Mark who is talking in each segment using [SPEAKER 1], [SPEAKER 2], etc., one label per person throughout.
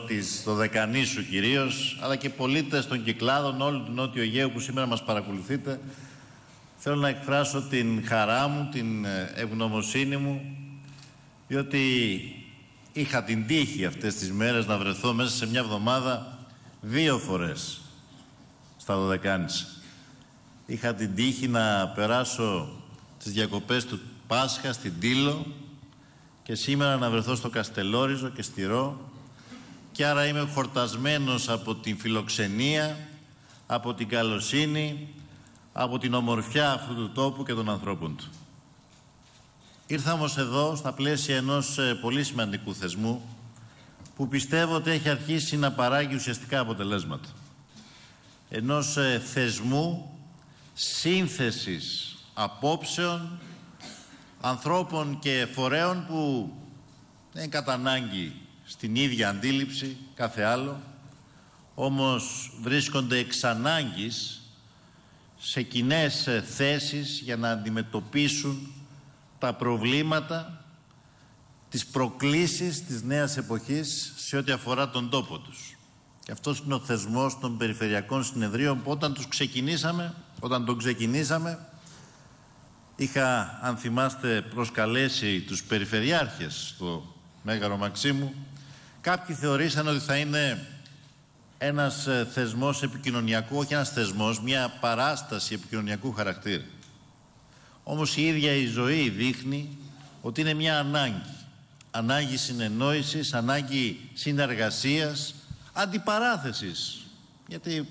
[SPEAKER 1] της Δωδεκανήσου κυρίως, αλλά και πολίτες των Κυκλάδων, όλου του Νότιου Αιγαίου που σήμερα μας παρακολουθείτε, θέλω να εκφράσω την χαρά μου, την ευγνωμοσύνη μου, διότι είχα την τύχη αυτές τις μέρες να βρεθώ μέσα σε μια εβδομάδα 2 φορές στα Δωδεκάνησα. Είχα την τύχη να περάσω τις διακοπές του Πάσχα στην Τήλο και σήμερα να βρεθώ στο Καστελόριζο και στη Ρο, και άρα είμαι χορτασμένος από την φιλοξενία, από την καλοσύνη, από την ομορφιά αυτού του τόπου και των ανθρώπων του. Ήρθα όμως εδώ στα πλαίσια ενός πολύ σημαντικού θεσμού που πιστεύω ότι έχει αρχίσει να παράγει ουσιαστικά αποτελέσματα. Ενός θεσμού σύνθεσης απόψεων ανθρώπων και φορέων που δεν είναι κατά ανάγκη στην ίδια αντίληψη κάθε άλλο, όμως βρίσκονται εξ ανάγκης σε κοινές θέσεις για να αντιμετωπίσουν τα προβλήματα, τις προκλήσεις της νέας εποχής σε ό,τι αφορά τον τόπο τους. Και αυτός είναι ο θεσμός των περιφερειακών συνεδρίων που όταν τον ξεκινήσαμε, είχα, αν θυμάστε, προσκαλέσει τους περιφερειάρχες στο Μέγαρο Μαξίμου. Κάποιοι θεωρήσαν ότι θα είναι ένας θεσμός επικοινωνιακού, όχι ένας θεσμός, μια παράσταση επικοινωνιακού χαρακτήρα. Όμως η ίδια η ζωή δείχνει ότι είναι μια ανάγκη. Ανάγκη συνεννόησης, ανάγκη συνεργασίας, αντιπαράθεσης. Γιατί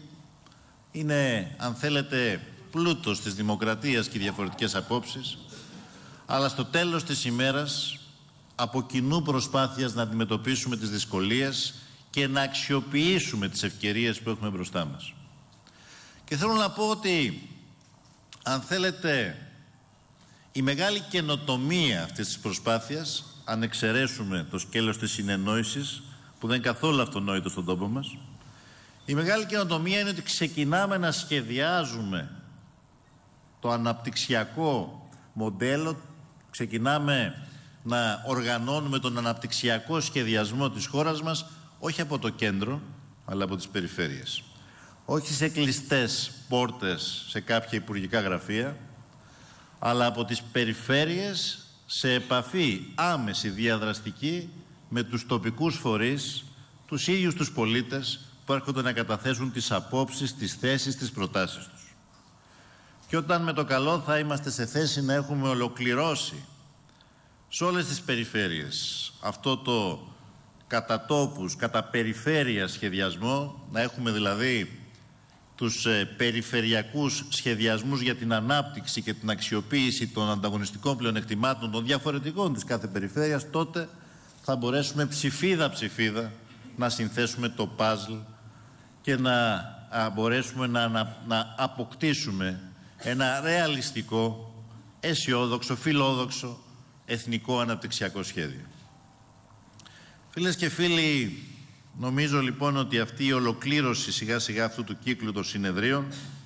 [SPEAKER 1] είναι, αν θέλετε, πλούτος της δημοκρατίας και οι διαφορετικές απόψεις, αλλά στο τέλος της ημέρας από κοινού προσπάθειας να αντιμετωπίσουμε τις δυσκολίες και να αξιοποιήσουμε τις ευκαιρίες που έχουμε μπροστά μας. Και θέλω να πω ότι, αν θέλετε, η μεγάλη καινοτομία αυτής της προσπάθειας, αν εξαιρέσουμε το σκέλος της συνεννόησης, που δεν είναι καθόλου αυτονόητο στον τόπο μας, η μεγάλη καινοτομία είναι ότι ξεκινάμε να σχεδιάζουμε το αναπτυξιακό μοντέλο, ξεκινάμε να οργανώνουμε τον αναπτυξιακό σχεδιασμό της χώρας μας, όχι από το κέντρο, αλλά από τις περιφέρειες. Όχι σε κλειστές πόρτες σε κάποια υπουργικά γραφεία, αλλά από τις περιφέρειες σε επαφή άμεση, διαδραστική με τους τοπικούς φορείς, τους ίδιους τους πολίτες που έρχονται να καταθέσουν τις απόψεις, τις θέσεις, τις προτάσεις τους. Και όταν με το καλό θα είμαστε σε θέση να έχουμε ολοκληρώσει σε όλες τις περιφέρειες αυτό το κατά τόπους, κατά περιφέρεια σχεδιασμό, να έχουμε δηλαδή τους περιφερειακούς σχεδιασμούς για την ανάπτυξη και την αξιοποίηση των ανταγωνιστικών πλεονεκτημάτων των διαφορετικών της κάθε περιφέρειας, τότε θα μπορέσουμε ψηφίδα να συνθέσουμε το παζλ και να μπορέσουμε να αποκτήσουμε ένα ρεαλιστικό, αισιόδοξο, φιλόδοξο εθνικό αναπτυξιακό σχέδιο. Φίλες και φίλοι, νομίζω λοιπόν ότι αυτή η ολοκλήρωση σιγά σιγά αυτού του κύκλου των συνεδρίων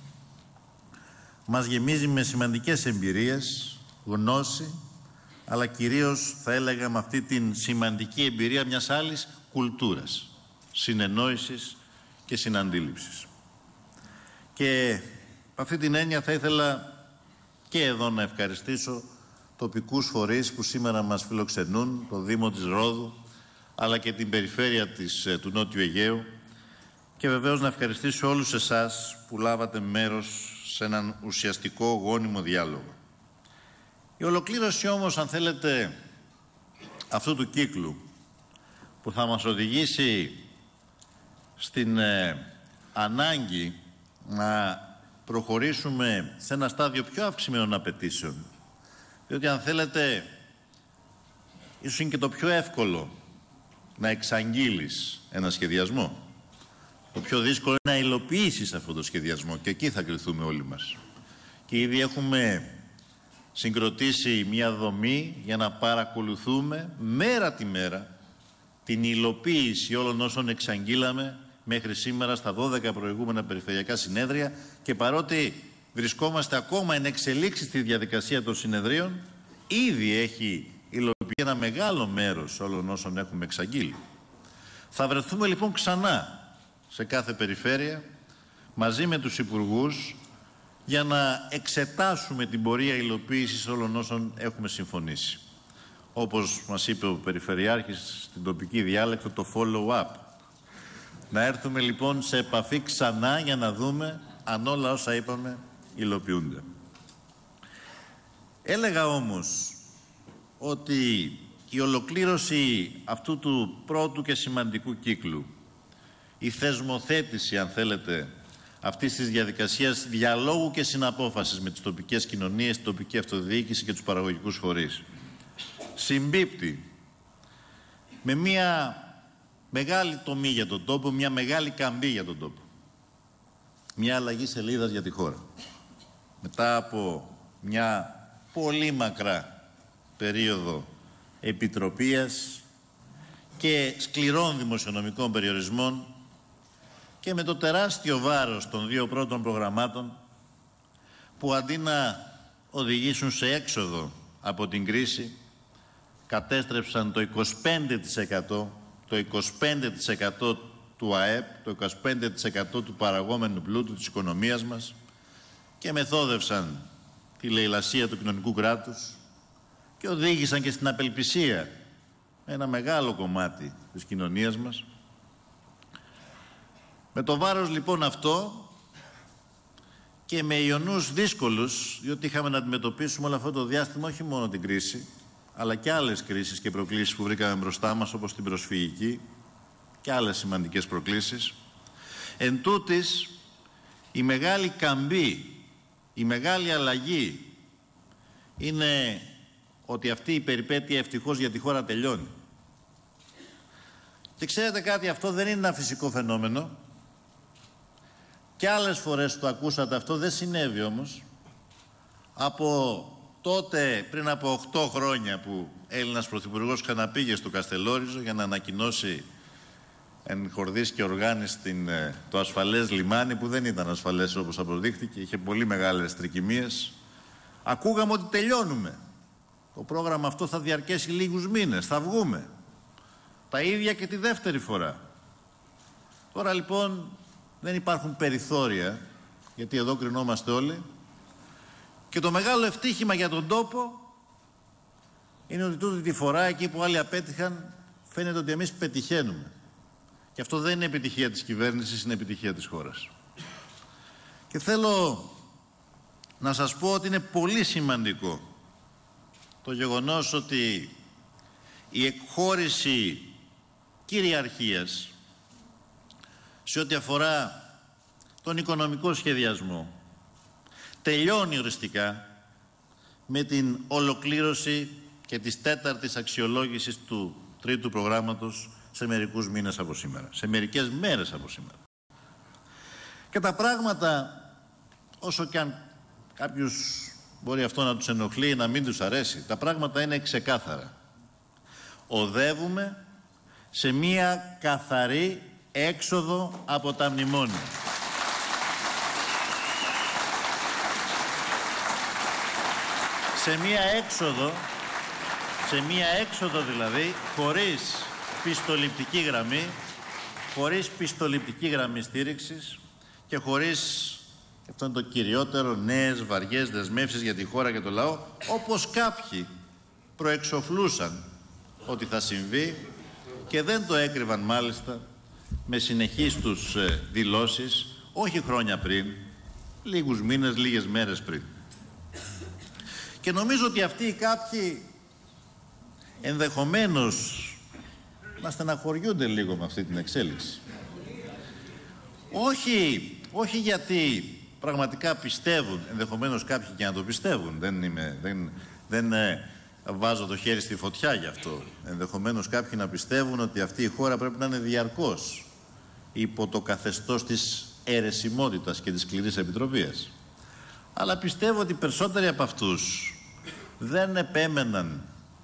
[SPEAKER 1] μας γεμίζει με σημαντικές εμπειρίες, γνώση, αλλά κυρίως θα έλεγα με αυτή την σημαντική εμπειρία μιας άλλης κουλτούρας, συνεννόησης και συναντήληψης. Και με αυτή την έννοια θα ήθελα και εδώ να ευχαριστήσω τοπικούς φορείς που σήμερα μας φιλοξενούν, το Δήμο της Ρόδου, αλλά και την περιφέρεια του Νότιου Αιγαίου, και βεβαίως να ευχαριστήσω όλους εσάς που λάβατε μέρος σε έναν ουσιαστικό γόνιμο διάλογο. Η ολοκλήρωση όμως, αν θέλετε, αυτού του κύκλου που θα μας οδηγήσει στην ανάγκη να προχωρήσουμε σε ένα στάδιο πιο αυξημένων απαιτήσεων, διότι αν θέλετε ίσως είναι και το πιο εύκολο να εξαγγείλεις ένα σχεδιασμό. Το πιο δύσκολο είναι να υλοποιήσεις αυτό το σχεδιασμό, και εκεί θα κριθούμε όλοι μας. Και ήδη έχουμε συγκροτήσει μια δομή για να παρακολουθούμε μέρα τη μέρα την υλοποίηση όλων όσων εξαγγείλαμε μέχρι σήμερα στα 12 προηγούμενα περιφερειακά συνέδρια, και παρότι βρισκόμαστε ακόμα εν εξελίξει στη διαδικασία των συνεδρίων, ήδη έχει υλοποιήσει ένα μεγάλο μέρος όλων όσων έχουμε εξαγγείλει. Θα βρεθούμε λοιπόν ξανά σε κάθε περιφέρεια μαζί με τους υπουργούς για να εξετάσουμε την πορεία υλοποίησης όλων όσων έχουμε συμφωνήσει. Όπως μας είπε ο Περιφερειάρχης στην τοπική διάλεκτο, το follow-up. Να έρθουμε λοιπόν σε επαφή ξανά για να δούμε αν όλα όσα είπαμε υλοποιούνται. Έλεγα όμως ότι η ολοκλήρωση αυτού του πρώτου και σημαντικού κύκλου, η θεσμοθέτηση, αν θέλετε, αυτής της διαδικασίας διαλόγου και συναπόφασης με τις τοπικές κοινωνίες, την τοπική αυτοδιοίκηση και τους παραγωγικούς φορείς, συμπίπτει με μια μεγάλη τομή για τον τόπο, μια μεγάλη καμπή για τον τόπο. Μια αλλαγή σελίδας για τη χώρα. Μετά από μια πολύ μακρά περίοδο επιτροπίας και σκληρών δημοσιονομικών περιορισμών και με το τεράστιο βάρος των δύο πρώτων προγραμμάτων που αντί να οδηγήσουν σε έξοδο από την κρίση κατέστρεψαν το 25% του ΑΕΠ, το 25% του παραγόμενου πλούτου της οικονομίας μας και μεθόδευσαν τη λαιλασία του κοινωνικού κράτους και οδήγησαν και στην απελπισία ένα μεγάλο κομμάτι της κοινωνίας μας. Με το βάρος λοιπόν αυτό και με ιονούς δύσκολους, διότι είχαμε να αντιμετωπίσουμε όλο αυτό το διάστημα όχι μόνο την κρίση, αλλά και άλλες κρίσεις και προκλήσεις που βρήκαμε μπροστά μας, όπως την προσφυγική και άλλες σημαντικές προκλήσεις. Εν τούτης, η μεγάλη καμπή, η μεγάλη αλλαγή είναι ότι αυτή η περιπέτεια ευτυχώς για τη χώρα τελειώνει. Και ξέρετε κάτι, αυτό δεν είναι ένα φυσικό φαινόμενο. Και άλλες φορές το ακούσατε αυτό, δεν συνέβη όμως. Από τότε, πριν από 8 χρόνια που Έλληνας Πρωθυπουργός ξαναπήγε στο Καστελόριζο για να ανακοινώσει εν χορδής και οργάνης το ασφαλές λιμάνι, που δεν ήταν ασφαλές όπως αποδείχθηκε, είχε πολύ μεγάλες τρικυμίες. Ακούγαμε ότι τελειώνουμε. Το πρόγραμμα αυτό θα διαρκέσει λίγους μήνες, θα βγούμε. Τα ίδια και τη δεύτερη φορά. Τώρα λοιπόν δεν υπάρχουν περιθώρια, γιατί εδώ κρινόμαστε όλοι. Και το μεγάλο ευτύχημα για τον τόπο είναι ότι τούτη τη φορά, εκεί που άλλοι απέτυχαν, φαίνεται ότι εμείς πετυχαίνουμε. Και αυτό δεν είναι επιτυχία της κυβέρνησης, είναι επιτυχία της χώρας. Και θέλω να σας πω ότι είναι πολύ σημαντικό το γεγονός ότι η εκχώρηση κυριαρχίας σε ό,τι αφορά τον οικονομικό σχεδιασμό τελειώνει οριστικά με την ολοκλήρωση και της 4ης αξιολόγησης του 3ου προγράμματος σε μερικούς μήνες από σήμερα, σε μερικές μέρες από σήμερα. Και τα πράγματα, όσο και αν κάποιους μπορεί αυτό να τους ενοχλεί, να μην τους αρέσει, τα πράγματα είναι ξεκάθαρα. Οδεύουμε σε μία καθαρή έξοδο από τα μνημόνια. Σε μία έξοδο δηλαδή, χωρίς πιστοληπτική γραμμή στήριξης και χωρίς, αυτό είναι το κυριότερο, νέες βαριές δεσμεύσεις για τη χώρα και το λαό, όπως κάποιοι προεξοφλούσαν ότι θα συμβεί και δεν το έκρυβαν μάλιστα με συνεχείς τους δηλώσεις, όχι χρόνια πριν, λίγους μήνες, λίγες μέρες πριν. Και νομίζω ότι αυτοί οι κάποιοι ενδεχομένως να στεναχωριούνται λίγο με αυτή την εξέλιξη. Όχι γιατί πραγματικά πιστεύουν, ενδεχομένως κάποιοι και να το πιστεύουν, δεν βάζω το χέρι στη φωτιά γι' αυτό. Ενδεχομένως κάποιοι να πιστεύουν ότι αυτή η χώρα πρέπει να είναι διαρκώς υπό το καθεστώς της αιρεσιμότητας και της σκληρής επιτροπίας. Αλλά πιστεύω ότι περισσότεροι από αυτούς δεν επέμεναν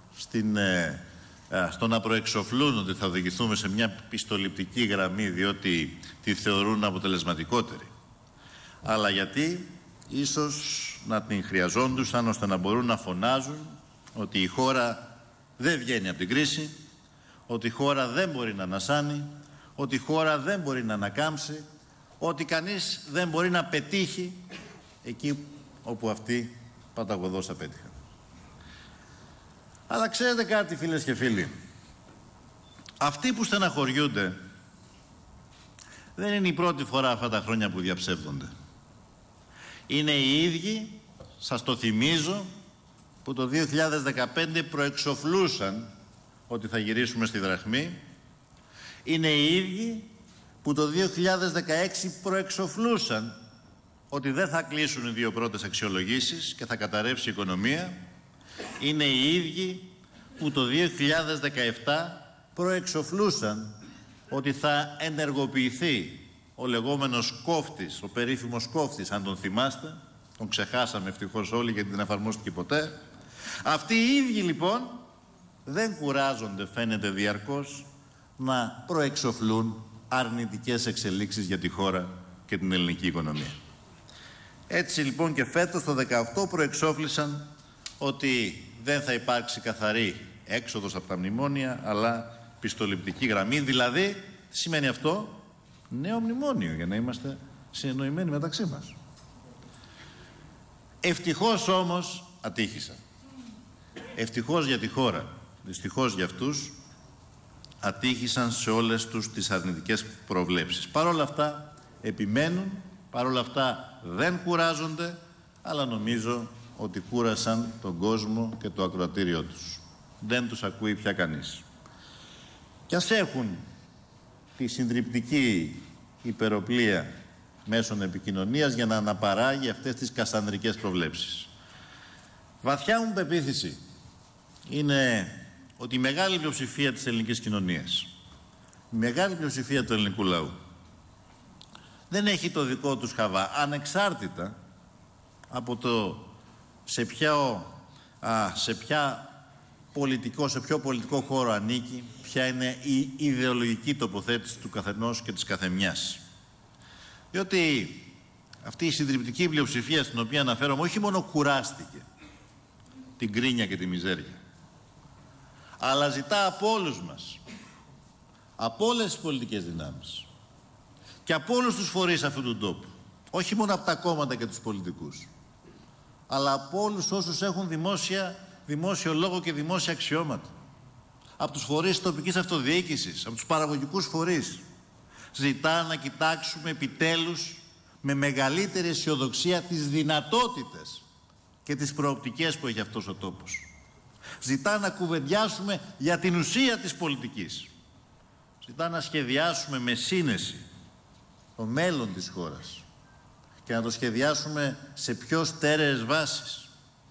[SPEAKER 1] στο να προεξοφλούν ότι θα οδηγηθούμε σε μια πιστοληπτική γραμμή διότι τη θεωρούν αποτελεσματικότερη, αλλά γιατί ίσως να την χρειαζόντουσαν ώστε να μπορούν να φωνάζουν ότι η χώρα δεν βγαίνει από την κρίση, ότι η χώρα δεν μπορεί να ανασάνει, ότι η χώρα δεν μπορεί να ανακάμψει, ότι κανείς δεν μπορεί να πετύχει εκεί όπου αυτοί παταγωδώς απέτυχαν. Αλλά ξέρετε κάτι, φίλες και φίλοι, αυτοί που στεναχωριούνται δεν είναι η πρώτη φορά αυτά τα χρόνια που διαψεύδονται. Είναι οι ίδιοι, σας το θυμίζω, που το 2015 προεξοφλούσαν ότι θα γυρίσουμε στη δραχμή. Είναι οι ίδιοι που το 2016 προεξοφλούσαν ότι δεν θα κλείσουν οι δύο πρώτες αξιολογήσεις και θα καταρρεύσει η οικονομία. Είναι οι ίδιοι που το 2017 προεξοφλούσαν ότι θα ενεργοποιηθεί ο λεγόμενος κόφτης, ο περίφημος κόφτης, αν τον θυμάστε. Τον ξεχάσαμε ευτυχώς όλοι γιατί δεν εφαρμόστηκε ποτέ. Αυτοί οι ίδιοι λοιπόν δεν κουράζονται, φαίνεται διαρκώς, να προεξοφλούν αρνητικές εξελίξεις για τη χώρα και την ελληνική οικονομία. Έτσι λοιπόν και φέτος το 2018 προεξόφλησαν ότι δεν θα υπάρξει καθαρή έξοδος από τα μνημόνια, αλλά πιστοληπτική γραμμή. Δηλαδή, τι σημαίνει αυτό? Νέο μνημόνιο, για να είμαστε συνεννοημένοι μεταξύ μας. Ευτυχώς όμως ατύχησαν. Ευτυχώς για τη χώρα, δυστυχώς για αυτούς, ατύχησαν σε όλες τους τις αρνητικές προβλέψεις. Παρ' όλα αυτά επιμένουν, παρ' όλα αυτά δεν κουράζονται, αλλά νομίζω ότι κούρασαν τον κόσμο και το ακροατήριό τους. Δεν τους ακούει πια κανείς. Κι ας έχουν τη συντριπτική υπεροπλία μέσων επικοινωνίας για να αναπαράγει αυτές τις κασανδρικές προβλέψεις. Βαθιά μου πεποίθηση είναι ότι η μεγάλη πλειοψηφία της ελληνικής κοινωνίας, η μεγάλη πλειοψηφία του ελληνικού λαού, δεν έχει το δικό τους χαβά, ανεξάρτητα από το σε ποιο πολιτικό χώρο ανήκει, ποια είναι η ιδεολογική τοποθέτηση του καθενός και της καθεμιάς. Διότι αυτή η συντριπτική πλειοψηφία στην οποία αναφέρομαι όχι μόνο κουράστηκε την κρίνια και τη μιζέρια, αλλά ζητά από όλους μας, από όλες τις πολιτικές δυνάμεις και από όλους τους φορείς αυτού του τόπου, όχι μόνο από τα κόμματα και τους πολιτικούς, αλλά από όλους όσους έχουν δημόσιο λόγο και δημόσια αξιώματα, από τους φορείς της τοπικής αυτοδιοίκησης, από τους παραγωγικούς φορείς. Ζητά να κοιτάξουμε επιτέλους με μεγαλύτερη αισιοδοξία τις δυνατότητες και τις προοπτικές που έχει αυτός ο τόπος. Ζητά να κουβεντιάσουμε για την ουσία της πολιτικής. Ζητά να σχεδιάσουμε με σύνεση το μέλλον της χώρας και να το σχεδιάσουμε σε πιο στέρεες βάσεις.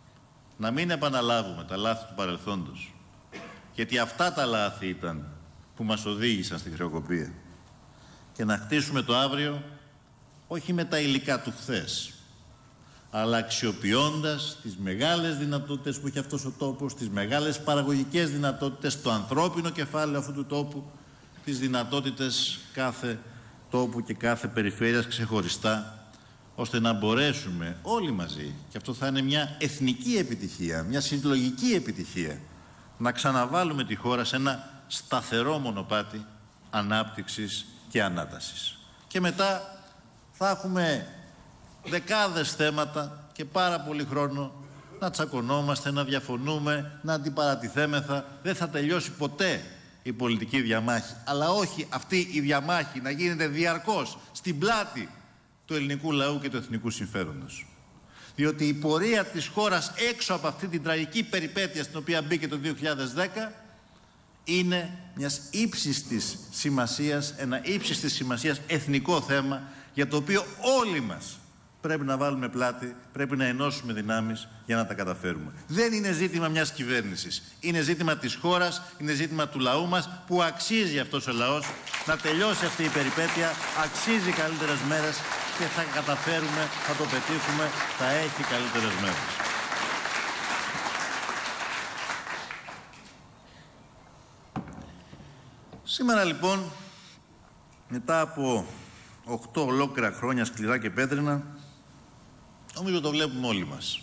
[SPEAKER 1] Να μην επαναλάβουμε τα λάθη του παρελθόντος, γιατί αυτά τα λάθη ήταν που μας οδήγησαν στη χρεοκοπία, και να χτίσουμε το αύριο όχι με τα υλικά του χθες, αλλά αξιοποιώντας τις μεγάλες δυνατότητες που έχει αυτός ο τόπος, τις μεγάλες παραγωγικές δυνατότητες, το ανθρώπινο κεφάλαιο αυτού του τόπου, τις δυνατότητες κάθε τόπου και κάθε περιφέρειας ξεχωριστά, ώστε να μπορέσουμε όλοι μαζί, και αυτό θα είναι μια εθνική επιτυχία, μια συλλογική επιτυχία, να ξαναβάλουμε τη χώρα σε ένα σταθερό μονοπάτι ανάπτυξης και ανάτασης. Και μετά θα έχουμε δεκάδες θέματα και πάρα πολύ χρόνο να τσακωνόμαστε, να διαφωνούμε, να αντιπαρατηθέμεθα. Δεν θα τελειώσει ποτέ η πολιτική διαμάχη, αλλά όχι αυτή η διαμάχη να γίνεται διαρκώς στην πλάτη του ελληνικού λαού και του εθνικού συμφέροντος. Διότι η πορεία της χώρας έξω από αυτή την τραγική περιπέτεια στην οποία μπήκε το 2010 είναι μιας ύψιστης σημασίας, ένα ύψιστης σημασίας εθνικό θέμα, για το οποίο όλοι μας πρέπει να βάλουμε πλάτη, πρέπει να ενώσουμε δυνάμεις για να τα καταφέρουμε. Δεν είναι ζήτημα μιας κυβέρνησης. Είναι ζήτημα της χώρας, είναι ζήτημα του λαού μας, που αξίζει αυτός ο λαός να τελειώσει αυτή η περιπέτεια, αξίζει καλύτερες μέρες και θα καταφέρουμε, θα το πετύχουμε, θα έχει καλύτερες μέρες. Σήμερα λοιπόν, μετά από 8 ολόκληρα χρόνια σκληρά και πέτρινα, νομίζω το βλέπουμε όλοι μας.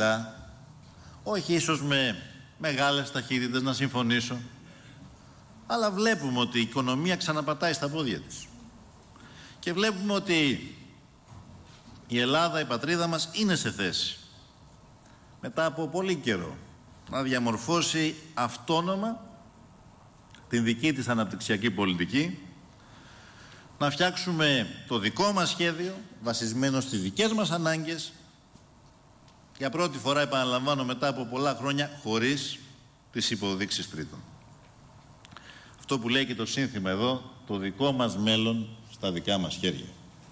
[SPEAKER 1] Δειλά-δειλά, όχι ίσως με μεγάλες ταχύτητες, να συμφωνήσω, Αλλά βλέπουμε ότι η οικονομία ξαναπατάει στα πόδια της. Και βλέπουμε ότι η Ελλάδα, η πατρίδα μας, είναι σε θέση, μετά από πολύ καιρό, να διαμορφώσει αυτόνομα την δική της αναπτυξιακή πολιτική, να φτιάξουμε το δικό μας σχέδιο, βασισμένο στις δικές μας ανάγκες, για πρώτη φορά, επαναλαμβάνω, μετά από πολλά χρόνια, χωρίς τις υποδείξεις τρίτων. Αυτό που λέει και το σύνθημα εδώ, το δικό μας μέλλον στα δικά μας χέρια.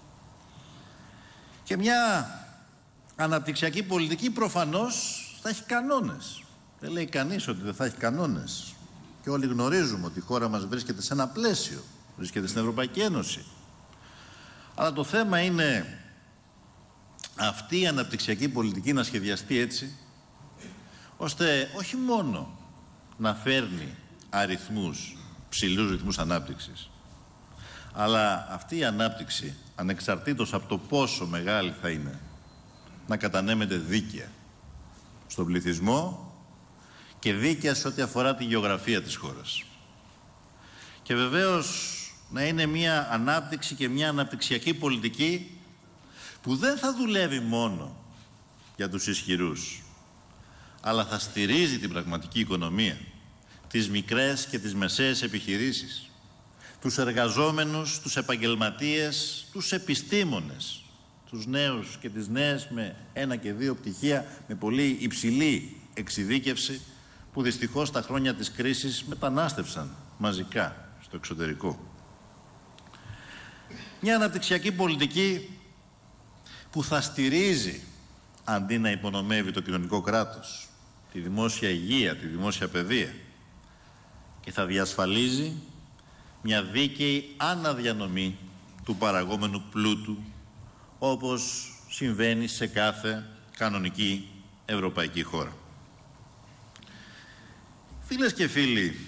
[SPEAKER 1] Και μια αναπτυξιακή πολιτική προφανώς θα έχει κανόνες. Δεν λέει κανείς ότι δεν θα έχει κανόνες. Και όλοι γνωρίζουμε ότι η χώρα μας βρίσκεται σε ένα πλαίσιο, βρίσκεται στην Ευρωπαϊκή Ένωση. Αλλά το θέμα είναι αυτή η αναπτυξιακή πολιτική να σχεδιαστεί έτσι, ώστε όχι μόνο να φέρνει αριθμούς, ψηλούς ρυθμούς ανάπτυξης, αλλά αυτή η ανάπτυξη, ανεξαρτήτως από το πόσο μεγάλη θα είναι, να κατανέμεται δίκαια στον πληθυσμό και δίκαια σε ό,τι αφορά τη γεωγραφία της χώρας. Και βεβαίως να είναι μια ανάπτυξη και μια αναπτυξιακή πολιτική που δεν θα δουλεύει μόνο για τους ισχυρούς, αλλά θα στηρίζει την πραγματική οικονομία, τις μικρές και τις μεσαίες επιχειρήσεις, τους εργαζόμενους, τους επαγγελματίες, τους επιστήμονες, τους νέους και τις νέες με 1 και 2 πτυχία, με πολύ υψηλή εξειδίκευση, που δυστυχώς τα χρόνια της κρίσης μετανάστευσαν μαζικά στο εξωτερικό. Μια αναπτυξιακή πολιτική που θα στηρίζει, αντί να υπονομεύει, το κοινωνικό κράτος, τη δημόσια υγεία, τη δημόσια παιδεία, και θα διασφαλίζει μια δίκαιη αναδιανομή του παραγόμενου πλούτου, όπως συμβαίνει σε κάθε κανονική ευρωπαϊκή χώρα. Φίλες και φίλοι,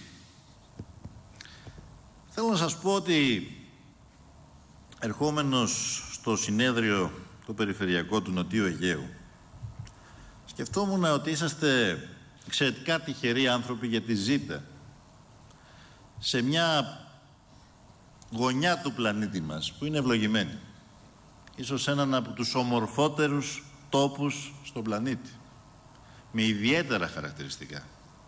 [SPEAKER 1] θέλω να σας πω ότι ερχόμενος στο συνέδριο το περιφερειακό του Νοτιού Αιγαίου, σκεφτόμουν ότι είσαστε εξαιρετικά τυχεροί άνθρωποι, γιατί ζείτε σε μια γωνιά του πλανήτη μας που είναι ευλογημένη. Ίσως έναν από τους ομορφότερους τόπους στον πλανήτη, με ιδιαίτερα χαρακτηριστικά.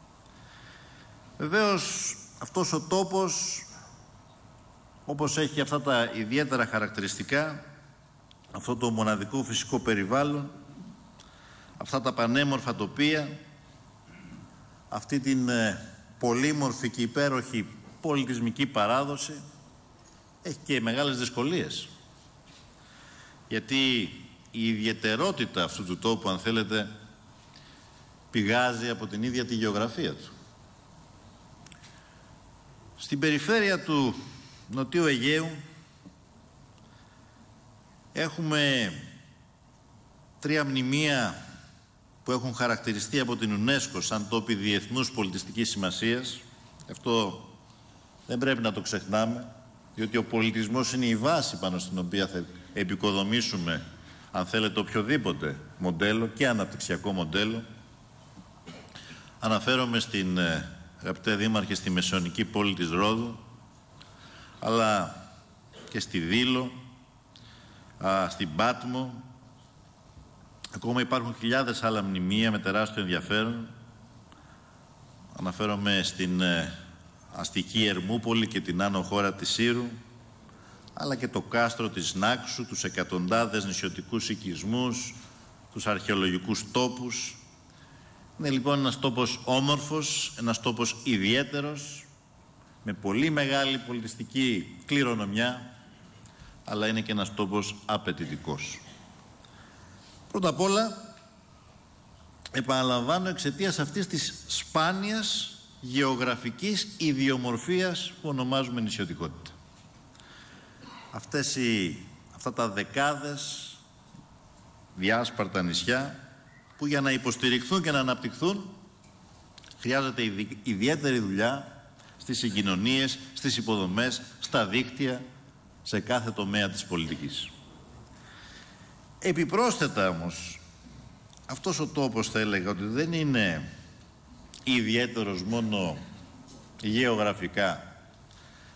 [SPEAKER 1] Βεβαίως, αυτός ο τόπος, όπως έχει αυτά τα ιδιαίτερα χαρακτηριστικά, αυτό το μοναδικό φυσικό περιβάλλον, αυτά τα πανέμορφα τοπία, αυτή την πολύμορφη και υπέροχη πολιτισμική παράδοση, έχει και μεγάλες δυσκολίες. Γιατί η ιδιαιτερότητα αυτού του τόπου, αν θέλετε, πηγάζει από την ίδια τη γεωγραφία του. Στην περιφέρεια του Νοτιού Αιγαίου έχουμε 3 μνημεία που έχουν χαρακτηριστεί από την UNESCO σαν τόποι διεθνούς πολιτιστικής σημασίας. Αυτό δεν πρέπει να το ξεχνάμε, διότι ο πολιτισμός είναι η βάση πάνω στην οποία θα επικοδομήσουμε, αν θέλετε, οποιοδήποτε μοντέλο και αναπτυξιακό μοντέλο. Αναφέρομαι στην, αγαπητέ Δήμαρχε, στη μεσαιωνική πόλη της Ρόδου, αλλά και στη Δήλο, στην Πάτμο. Ακόμα υπάρχουν χιλιάδες άλλα μνημεία με τεράστιο ενδιαφέρον. Αναφέρομαι στην αστική Ερμούπολη και την άνω χώρα της Σύρου, αλλά και το κάστρο της Νάξου, τους εκατοντάδες νησιωτικούς οικισμούς, τους αρχαιολογικούς τόπους. Είναι λοιπόν ένας τόπος όμορφος, ένας τόπος ιδιαίτερος, με πολύ μεγάλη πολιτιστική κληρονομιά, αλλά είναι και ένας τόπος απαιτητικός. Πρώτα απ' όλα, επαναλαμβάνω, εξαιτίας αυτής της σπάνιας γεωγραφικής ιδιομορφίας που ονομάζουμε νησιωτικότητα. Αυτά τα δεκάδες διάσπαρτα νησιά, που για να υποστηριχθούν και να αναπτυχθούν χρειάζεται ιδιαίτερη δουλειά στις συγκοινωνίες, στις υποδομές, στα δίκτυα, σε κάθε τομέα της πολιτικής. Επιπρόσθετα όμως, αυτός ο τόπος, θα έλεγα, ότι δεν είναι ιδιαίτερος μόνο γεωγραφικά,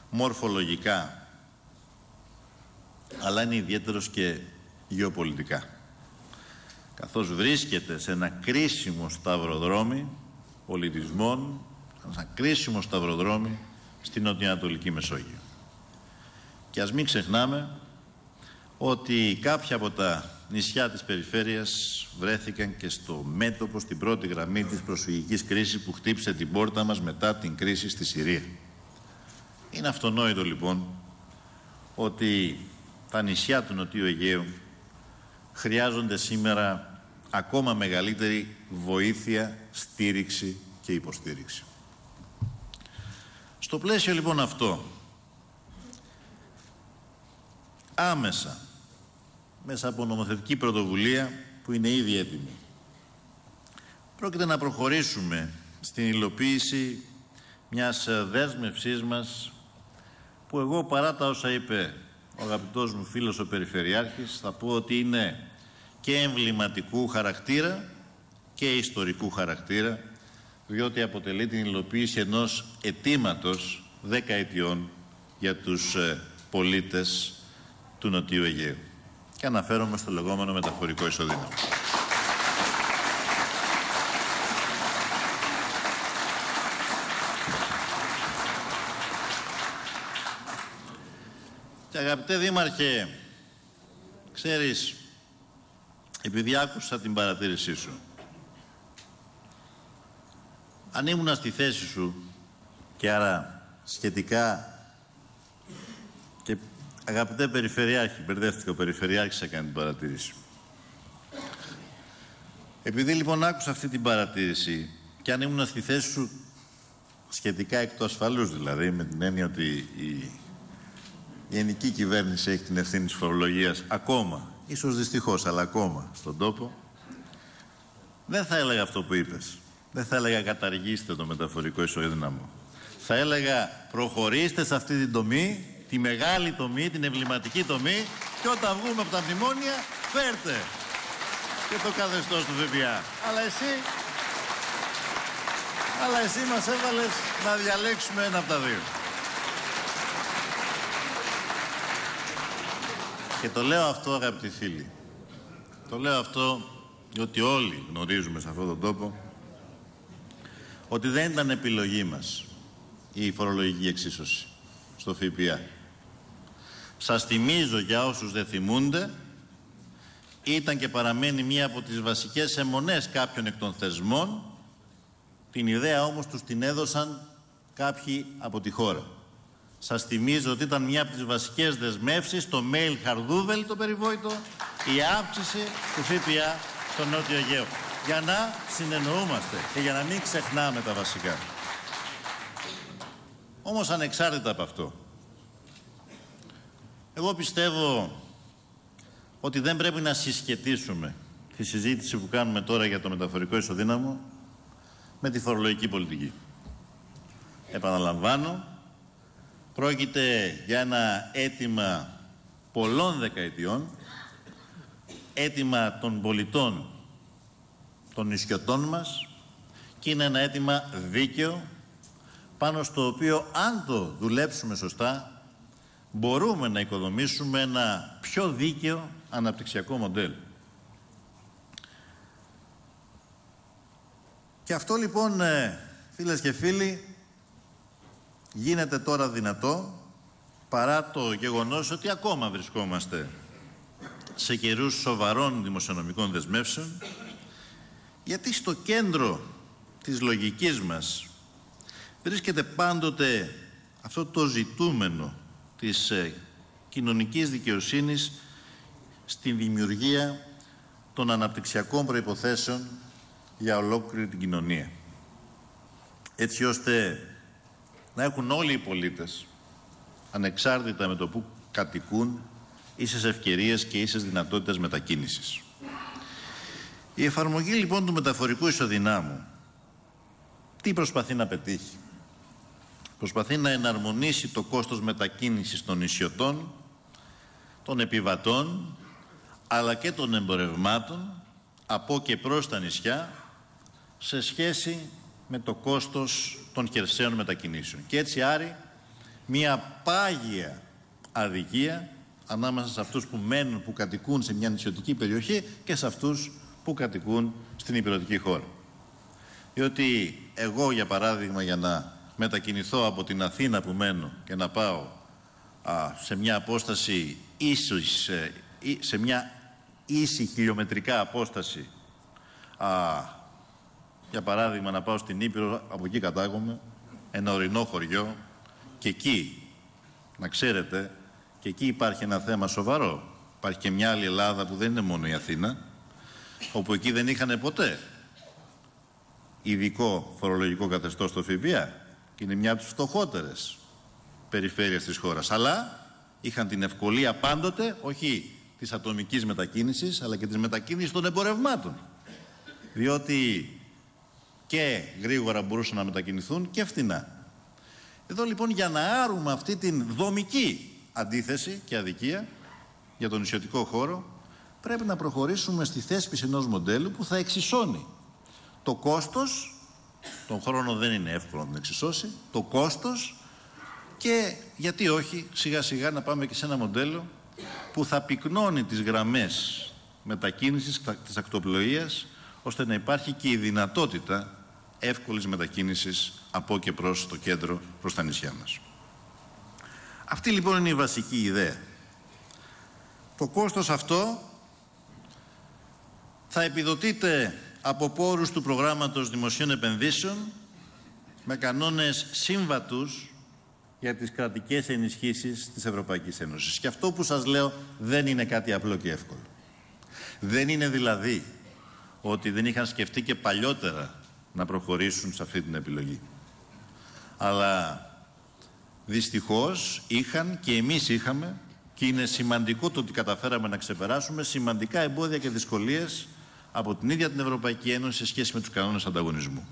[SPEAKER 1] μορφολογικά, αλλά είναι ιδιαίτερος και γεωπολιτικά, καθώς βρίσκεται σε ένα κρίσιμο σταυροδρόμι πολιτισμών, ένα κρίσιμο σταυροδρόμι στην νοτιοανατολική Μεσόγειο. Και ας μην ξεχνάμε ότι κάποια από τα νησιά της περιφέρειας βρέθηκαν και στο μέτωπο, στην πρώτη γραμμή της προσφυγικής κρίσης που χτύπησε την πόρτα μας μετά την κρίση στη Συρία. Είναι αυτονόητο λοιπόν ότι τα νησιά του Νοτιού Αιγαίου χρειάζονται σήμερα ακόμα μεγαλύτερη βοήθεια, στήριξη και υποστήριξη. Στο πλαίσιο λοιπόν αυτό, άμεσα, μέσα από νομοθετική πρωτοβουλία που είναι ήδη έτοιμη, πρόκειται να προχωρήσουμε στην υλοποίηση μιας δέσμευσής μας που εγώ, παρά τα όσα είπε ο αγαπητός μου φίλος ο Περιφερειάρχης, θα πω ότι είναι και εμβληματικού χαρακτήρα και ιστορικού χαρακτήρα, διότι αποτελεί την υλοποίηση ενός αιτήματος 10 ετιών για τους πολίτες του Νοτιού Αιγαίου. Και αναφέρομαι στο λεγόμενο μεταφορικό ισοδύναμο. Και αγαπητέ Δήμαρχε, ξέρεις, επειδή άκουσα την παρατήρησή σου, αν ήμουνα στη θέση σου και άρα σχετικά, και αγαπητέ Περιφερειάρχη, μπερδεύτηκα, ο Περιφερειάρχης έκανε την παρατήρηση. Επειδή λοιπόν άκουσα αυτή την παρατήρηση και αν ήμουνα στη θέση σου σχετικά εκ του ασφαλούς, δηλαδή με την έννοια ότι η γενική κυβέρνηση έχει την ευθύνη της φορολογίας ακόμα, ίσως δυστυχώς, αλλά ακόμα στον τόπο, δεν θα έλεγα αυτό που είπες. Δεν θα έλεγα καταργήστε το μεταφορικό ισοδύναμο. Θα έλεγα προχωρήστε σε αυτή την τομή, τη μεγάλη τομή, την εμβληματική τομή, και όταν βγούμε από τα μνημόνια φέρτε και το καθεστώς του ΦΠΑ. Αλλά εσύ μας έβαλες να διαλέξουμε ένα από τα δύο. Και το λέω αυτό, αγαπητοί φίλοι. Το λέω αυτό διότι όλοι γνωρίζουμε σε αυτόν τον τόπο ότι δεν ήταν επιλογή μας η φορολογική εξίσωση στο ΦΠΑ. Σας θυμίζω, για όσους δεν θυμούνται, ήταν και παραμένει μία από τις βασικές αιμονές κάποιων εκ των θεσμών. Την ιδέα όμως τους την έδωσαν κάποιοι από τη χώρα. Σας θυμίζω ότι ήταν μία από τις βασικές δεσμεύσεις, το mail Χαρδούβελ, το περιβόητο, η αύξηση του ΦΠΑ στο Νότιο Αιγαίο. Για να συνεννοούμαστε και για να μην ξεχνάμε τα βασικά. Όμως ανεξάρτητα από αυτό, εγώ πιστεύω ότι δεν πρέπει να συσχετίσουμε τη συζήτηση που κάνουμε τώρα για το μεταφορικό ισοδύναμο με τη φορολογική πολιτική. Επαναλαμβάνω, πρόκειται για ένα αίτημα πολλών δεκαετιών, αίτημα των πολιτών, των νησιωτών μας, και είναι ένα αίτημα δίκαιο, πάνω στο οποίο, αν το δουλέψουμε σωστά, μπορούμε να οικοδομήσουμε ένα πιο δίκαιο αναπτυξιακό μοντέλο. Και αυτό λοιπόν, φίλες και φίλοι, γίνεται τώρα δυνατό παρά το γεγονός ότι ακόμα βρισκόμαστε σε καιρούς σοβαρών δημοσιονομικών δεσμεύσεων, γιατί στο κέντρο της λογικής μας βρίσκεται πάντοτε αυτό το ζητούμενο της κοινωνικής δικαιοσύνης στην δημιουργία των αναπτυξιακών προϋποθέσεων για ολόκληρη την κοινωνία. Έτσι ώστε να έχουν όλοι οι πολίτες, ανεξάρτητα με το που κατοικούν, ίσες ευκαιρίες και ίσες δυνατότητες μετακίνησης. Η εφαρμογή λοιπόν του μεταφορικού ισοδυνάμου τι προσπαθεί να πετύχει? Προσπαθεί να εναρμονίσει το κόστος μετακίνησης των νησιωτών, των επιβατών, αλλά και των εμπορευμάτων από και προς τα νησιά σε σχέση με το κόστος των χερσαίων μετακινήσεων. Και έτσι, Άρη, μια πάγια αδικία ανάμεσα σε αυτούς που μένουν, που κατοικούν σε μια νησιωτική περιοχή και σε αυτούς που κατοικούν στην ηπειρωτική χώρα. Διότι εγώ, για παράδειγμα, για να μετακινηθώ από την Αθήνα που μένω και να πάω σε μια απόσταση ίσως, σε μια ίση χιλιομετρικά απόσταση, για παράδειγμα να πάω στην Ήπειρο, από εκεί κατάγομαι, ένα ορεινό χωριό, και εκεί, να ξέρετε, και εκεί υπάρχει ένα θέμα σοβαρό. Υπάρχει και μια άλλη Ελλάδα που δεν είναι μόνο η Αθήνα, όπου εκεί δεν είχαν ποτέ ειδικό φορολογικό καθεστώς στο ΦΠΑ και είναι μια από τις φτωχότερες περιφέρειες της χώρας. Αλλά είχαν την ευκολία πάντοτε, όχι της ατομικής μετακίνησης, αλλά και της μετακίνησης των εμπορευμάτων. Διότι και γρήγορα μπορούσαν να μετακινηθούν και φτηνά. Εδώ λοιπόν, για να άρουμε αυτή την δομική αντίθεση και αδικία για τον νησιωτικό χώρο, πρέπει να προχωρήσουμε στη θέσπιση ενός μοντέλου που θα εξισώνει το κόστος, τον χρόνο δεν είναι εύκολο να τον εξισώσει, το κόστος, και γιατί όχι σιγά σιγά να πάμε και σε ένα μοντέλο που θα πυκνώνει τις γραμμές μετακίνησης της ακτοπλοείας, ώστε να υπάρχει και η δυνατότητα εύκολης μετακίνησης από και προς το κέντρο, προς τα νησιά μας. Αυτή λοιπόν είναι η βασική ιδέα. Το κόστος αυτό θα επιδοτείται από πόρους του προγράμματος δημοσίων επενδύσεων με κανόνες σύμβατους για τις κρατικές ενισχύσεις της Ευρωπαϊκής Ένωσης. Και αυτό που σας λέω δεν είναι κάτι απλό και εύκολο. Δεν είναι δηλαδή ότι δεν είχαν σκεφτεί και παλιότερα να προχωρήσουν σε αυτή την επιλογή. Αλλά δυστυχώς είχαν και εμείς είχαμε, και είναι σημαντικό το ότι καταφέραμε να ξεπεράσουμε σημαντικά εμπόδια και δυσκολίες από την ίδια την Ευρωπαϊκή Ένωση σε σχέση με τους κανόνες ανταγωνισμού.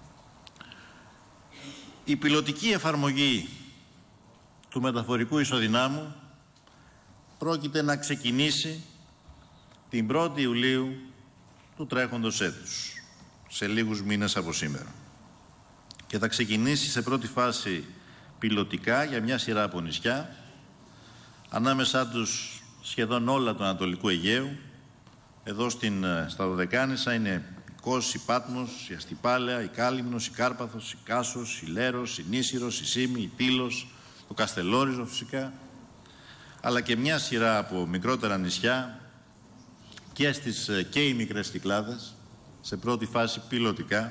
[SPEAKER 1] Η πιλωτική εφαρμογή του μεταφορικού ισοδυνάμου πρόκειται να ξεκινήσει την 1η Ιουλίου του τρέχοντος έτους, σε λίγους μήνες από σήμερα. Και θα ξεκινήσει σε πρώτη φάση πιλωτικά για μια σειρά από νησιά, ανάμεσά τους σχεδόν όλα του Ανατολικού Αιγαίου. Εδώ στα Δωδεκάνησα είναι η Κός, η Πάτμος, η Αστυπάλαια, η Κάλυμνος, η Κάρπαθος, η Κάσος, η Λέρος, η Νήσυρος, η Σύμη, η Τήλος, το Καστελόριζο φυσικά, αλλά και μια σειρά από μικρότερα νησιά και οι μικρές Κυκλάδες, σε πρώτη φάση πιλωτικά.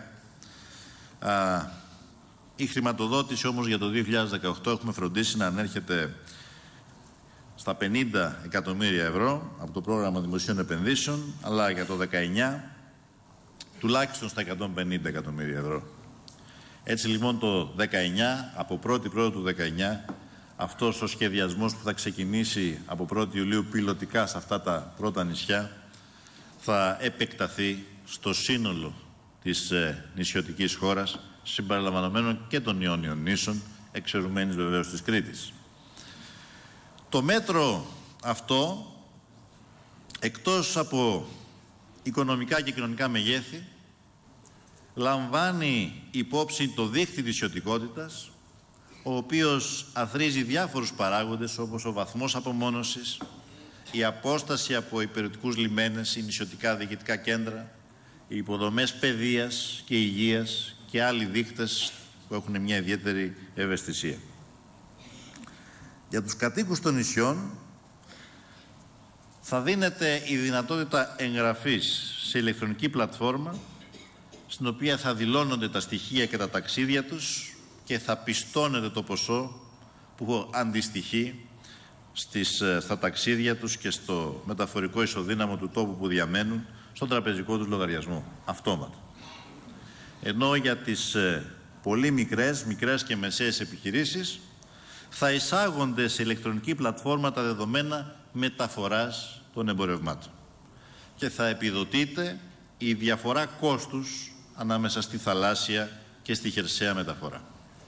[SPEAKER 1] Η χρηματοδότηση όμως για το 2018 έχουμε φροντίσει να ανέρχεται στα 50 εκατομμύρια ευρώ από το πρόγραμμα δημοσίων επενδύσεων, αλλά για το 19 τουλάχιστον στα 150 εκατομμύρια ευρώ. Έτσι λοιπόν το 19, από 1η του 19, αυτός ο σχεδιασμός που θα ξεκινήσει από 1η Ιουλίου πιλωτικά σε αυτά τα πρώτα νησιά θα επεκταθεί στο σύνολο της νησιωτικής χώρας, συμπεριλαμβανομένων και των Ιόνιων νήσων, εξαιρουμένης βεβαίως της Κρήτης. Το μέτρο αυτό, εκτός από οικονομικά και κοινωνικά μεγέθη, λαμβάνει υπόψη το δίχτυ νησιωτικότητας, ο οποίος αθροίζει διάφορους παράγοντες, όπως ο βαθμός απομόνωσης, η απόσταση από υπηρετικούς λιμένες, οι νησιωτικά διοικητικά κέντρα, οι υποδομές παιδείας και υγείας και άλλοι δείκτες που έχουν μια ιδιαίτερη ευαισθησία. Για τους κατοίκους των νησιών θα δίνεται η δυνατότητα εγγραφής σε ηλεκτρονική πλατφόρμα, στην οποία θα δηλώνονται τα στοιχεία και τα ταξίδια τους και θα πιστώνεται το ποσό που αντιστοιχεί στα ταξίδια τους και στο μεταφορικό ισοδύναμο του τόπου που διαμένουν στον τραπεζικό τους λογαριασμό, αυτόματα. Ενώ για τις πολύ μικρές και μεσαίες επιχειρήσεις θα εισάγονται σε ηλεκτρονική πλατφόρμα τα δεδομένα μεταφοράς των εμπορευμάτων και θα επιδοτείται η διαφορά κόστους ανάμεσα στη θαλάσσια και στη χερσαία μεταφορά.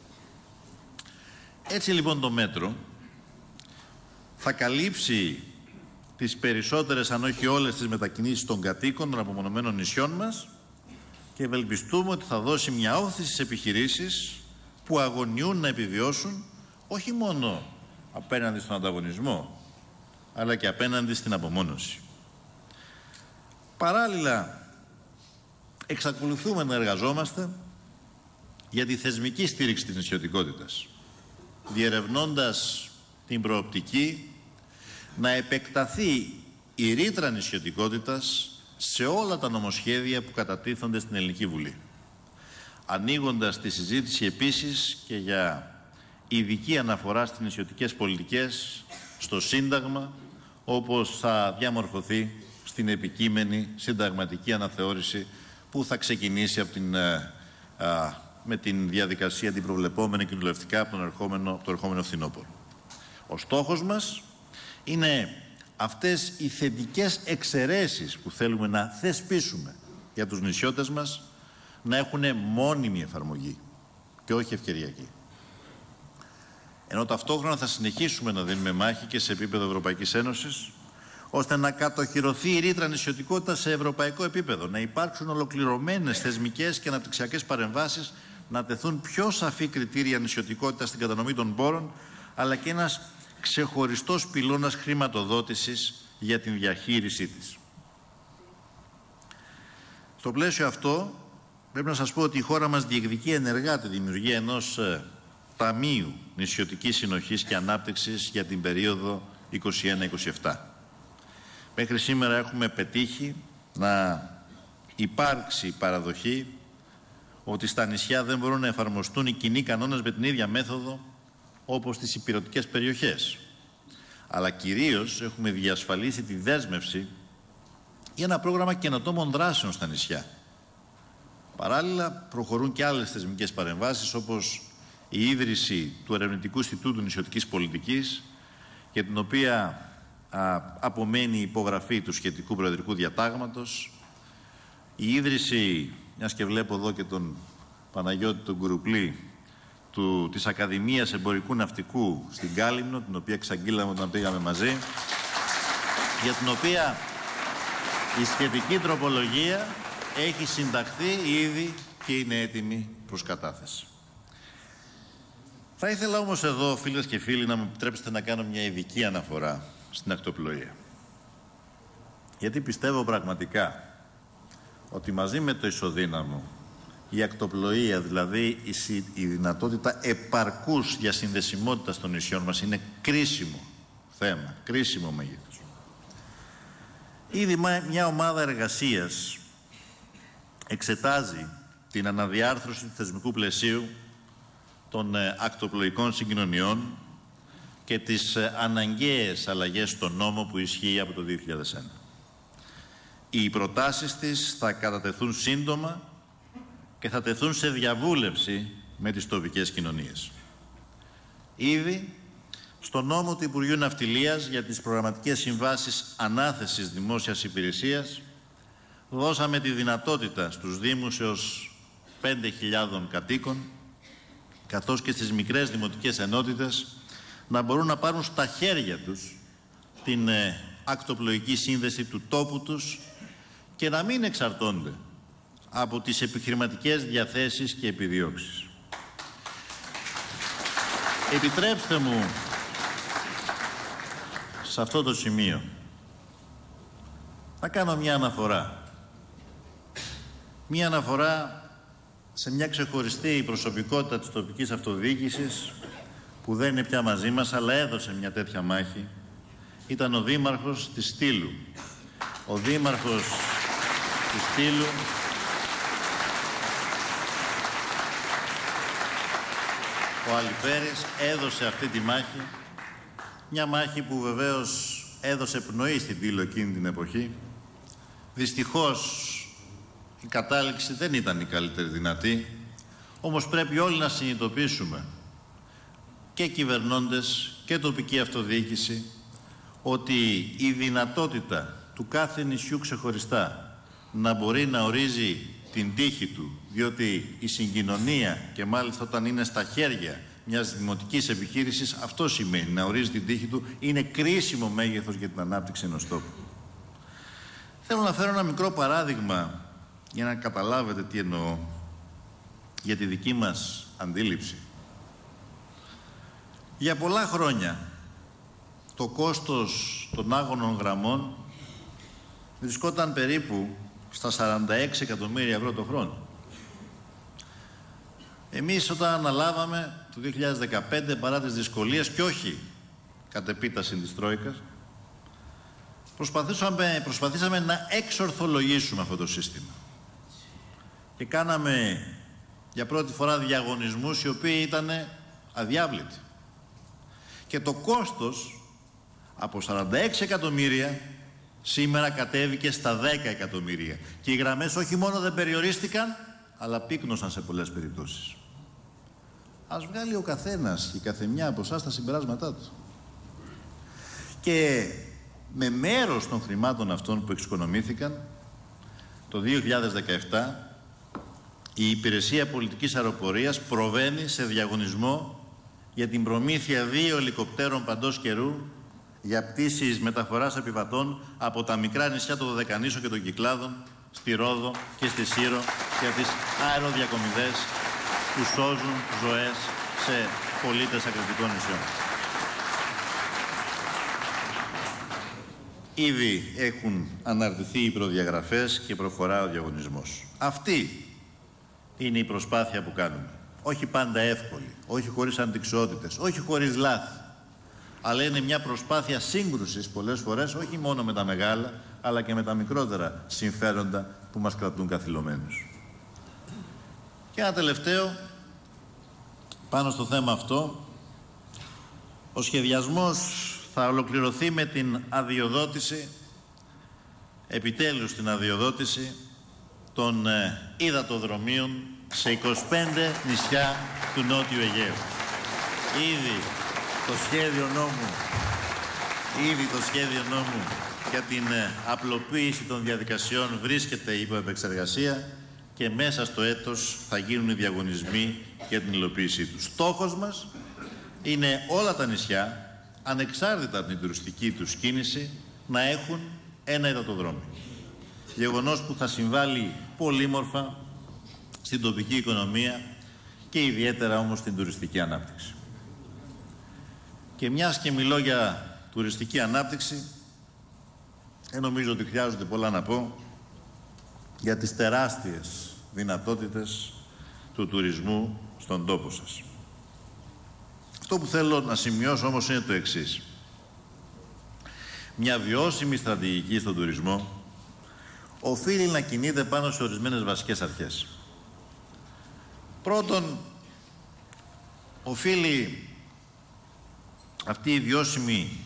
[SPEAKER 1] Έτσι λοιπόν το μέτρο θα καλύψει τις περισσότερες, αν όχι όλες, τις μετακινήσεις των κατοίκων των απομονωμένων νησιών μας και ευελπιστούμε ότι θα δώσει μια όθηση στις επιχειρήσεις που αγωνιούν να επιβιώσουν, όχι μόνο απέναντι στον ανταγωνισμό, αλλά και απέναντι στην απομόνωση. Παράλληλα, εξακολουθούμε να εργαζόμαστε για τη θεσμική στήριξη της νησιωτικότητας, διερευνώντας την προοπτική να επεκταθεί η ρήτρα νησιωτικότητας σε όλα τα νομοσχέδια που κατατίθονται στην Ελληνική Βουλή, ανοίγοντας τη συζήτηση επίσης και για ειδική αναφορά στις νησιωτικές πολιτικές στο Σύνταγμα, όπως θα διαμορφωθεί στην επικείμενη συνταγματική αναθεώρηση που θα ξεκινήσει με την διαδικασία την προβλεπόμενη κοινοβουλευτικά από το ερχόμενο φθινόπωρο. Ο στόχος μας είναι αυτές οι θετικές εξαιρέσεις που θέλουμε να θεσπίσουμε για τους νησιώτες μας να έχουν μόνιμη εφαρμογή και όχι ευκαιριακή. Ενώ ταυτόχρονα θα συνεχίσουμε να δίνουμε μάχη και σε επίπεδο Ευρωπαϊκής Ένωσης, ώστε να κατοχυρωθεί η ρήτρα νησιωτικότητα σε ευρωπαϊκό επίπεδο, να υπάρξουν ολοκληρωμένες θεσμικές και αναπτυξιακές παρεμβάσεις, να τεθούν πιο σαφή κριτήρια νησιωτικότητας στην κατανομή των πόρων, αλλά και ένας ξεχωριστός πυλώνας χρηματοδότησης για την διαχείρισή της. Στο πλαίσιο αυτό, πρέπει να σας πω ότι η χώρα μας διεκδικεί ενεργά τη δημιουργία ενός Ταμείου Νησιωτικής Συνοχής και Ανάπτυξης για την περίοδο 2021-2027. Μέχρι σήμερα έχουμε πετύχει να υπάρξει παραδοχή ότι στα νησιά δεν μπορούν να εφαρμοστούν οι κοινοί κανόνες με την ίδια μέθοδο όπως στις ηπειρωτικές περιοχές. Αλλά κυρίως έχουμε διασφαλίσει τη δέσμευση για ένα πρόγραμμα καινοτόμων δράσεων στα νησιά. Παράλληλα, προχωρούν και άλλες θεσμικές παρεμβάσεις, όπως η ίδρυση του Ερευνητικού Ινστιτούτου Νησιωτικής Πολιτικής, για την οποία απομένει η υπογραφή του σχετικού προεδρικού διατάγματος, η ίδρυση, μιας και βλέπω εδώ και τον Παναγιώτη τον Κουρουπλή, της Ακαδημίας Εμπορικού Ναυτικού στην Κάλυμνο, την οποία εξαγγείλαμε όταν πήγαμε μαζί, για την οποία η σχετική τροπολογία έχει συνταχθεί ήδη και είναι έτοιμη προς κατάθεση. Θα ήθελα όμως εδώ, φίλες και φίλοι, να μου επιτρέψετε να κάνω μια ειδική αναφορά στην ακτοπλοεία. Γιατί πιστεύω πραγματικά ότι μαζί με το ισοδύναμο, η ακτοπλοεία, δηλαδή η δυνατότητα επαρκούς διασυνδεσιμότητας των νησιών μας, είναι κρίσιμο θέμα, κρίσιμο μέγεθος. Ήδη μια ομάδα εργασίας εξετάζει την αναδιάρθρωση του θεσμικού πλαισίου των ακτοπλοϊκών συγκοινωνιών και τις αναγκαίες αλλαγές στον νόμο που ισχύει από το 2001. Οι προτάσεις της θα κατατεθούν σύντομα και θα τεθούν σε διαβούλευση με τις τοπικές κοινωνίες. Ήδη στο νόμο του Υπουργείου Ναυτιλίας για τις προγραμματικές συμβάσεις ανάθεσης δημόσιας υπηρεσίας δώσαμε τη δυνατότητα στους Δήμους έως 5.000 κατοίκων, καθώς και στις μικρές δημοτικές ενότητες, να μπορούν να πάρουν στα χέρια τους την ακτοπλοϊκή σύνδεση του τόπου τους και να μην εξαρτώνται από τις επιχειρηματικές διαθέσεις και επιδιώξεις. Επιτρέψτε μου σε αυτό το σημείο να κάνω μια αναφορά. Μια αναφορά σε μια ξεχωριστή προσωπικότητα της τοπικής αυτοδιοίκησης που δεν είναι πια μαζί μας, αλλά έδωσε μια τέτοια μάχη. Ήταν ο δήμαρχος της Στήλου. Ο δήμαρχος της Στήλου ο Αλιφέρης έδωσε αυτή τη μάχη, μια μάχη που βεβαίως έδωσε πνοή στην Στήλο εκείνη την εποχή. Δυστυχώς η κατάληξη δεν ήταν η καλύτερη δυνατή, όμως πρέπει όλοι να συνειδητοποιήσουμε, και κυβερνώντες και τοπική αυτοδιοίκηση, ότι η δυνατότητα του κάθε νησιού ξεχωριστά να μπορεί να ορίζει την τύχη του, διότι η συγκοινωνία, και μάλιστα όταν είναι στα χέρια μιας δημοτικής επιχείρησης, αυτό σημαίνει να ορίζει την τύχη του, είναι κρίσιμο μέγεθος για την ανάπτυξη ενός τόπου. Θέλω να φέρω ένα μικρό παράδειγμα για να καταλάβετε τι εννοώ, για τη δική μας αντίληψη. Για πολλά χρόνια το κόστος των άγωνων γραμμών βρισκόταν περίπου στα 46 εκατομμύρια ευρώ το χρόνο. Εμείς όταν αναλάβαμε το 2015, παρά τις δυσκολίες και όχι κατ' επίταση της Τρόικας, προσπαθήσαμε να εξορθολογήσουμε αυτό το σύστημα. Και κάναμε για πρώτη φορά διαγωνισμούς οι οποίοι ήταν αδιάβλητοι. Και το κόστος από 46 εκατομμύρια σήμερα κατέβηκε στα 10 εκατομμύρια. Και οι γραμμές όχι μόνο δεν περιορίστηκαν, αλλά πύκνωσαν σε πολλές περιπτώσεις. Ας βγάλει ο καθένας και η καθεμιά από εσάς τα συμπεράσματά του. Και με μέρος των χρημάτων αυτών που εξοικονομήθηκαν, το 2017 η Υπηρεσία Πολιτικής Αεροπορίας προβαίνει σε διαγωνισμό για την προμήθεια 2 ελικοπτέρων παντός καιρού για πτήσεις μεταφοράς επιβατών από τα μικρά νησιά των Δωδεκανήσων και των Κυκλάδων στη Ρόδο και στη Σύρο για τις αεροδιακομιδές που σώζουν ζωές σε πολίτες ακρατικών νησιών. Ήδη έχουν αναρτηθεί οι προδιαγραφές και προχωρά ο διαγωνισμός. Αυτή είναι η προσπάθεια που κάνουμε. Όχι πάντα εύκολη, όχι χωρίς αντιξότητες, όχι χωρίς λάθη. Αλλά είναι μια προσπάθεια σύγκρουσης πολλές φορές, όχι μόνο με τα μεγάλα, αλλά και με τα μικρότερα συμφέροντα που μας κρατούν καθυλωμένους. Και ένα τελευταίο, πάνω στο θέμα αυτό, ο σχεδιασμός θα ολοκληρωθεί με την αδειοδότηση, επιτέλους την αδειοδότηση των υδατοδρομίων σε 25 νησιά του Νότιου Αιγαίου. Ήδη το σχέδιο νόμου για την απλοποίηση των διαδικασιών βρίσκεται υπό επεξεργασία και μέσα στο έτος θα γίνουν οι διαγωνισμοί για την υλοποίησή του. Στόχος μας είναι όλα τα νησιά, ανεξάρτητα από την τουριστική τους κίνηση, να έχουν ένα υδατοδρόμιο. Γεγονός που θα συμβάλλει πολύμορφα στην τοπική οικονομία και ιδιαίτερα όμως στην τουριστική ανάπτυξη. Και μιας και μιλώ για τουριστική ανάπτυξη, δεν νομίζω ότι χρειάζονται πολλά να πω για τις τεράστιες δυνατότητες του τουρισμού στον τόπο σας. Αυτό που θέλω να σημειώσω όμως είναι το εξής. Μια βιώσιμη στρατηγική στον τουρισμό οφείλει να κινείται πάνω σε ορισμένες βασικές αρχές. Πρώτον, οφείλει αυτή η βιώσιμη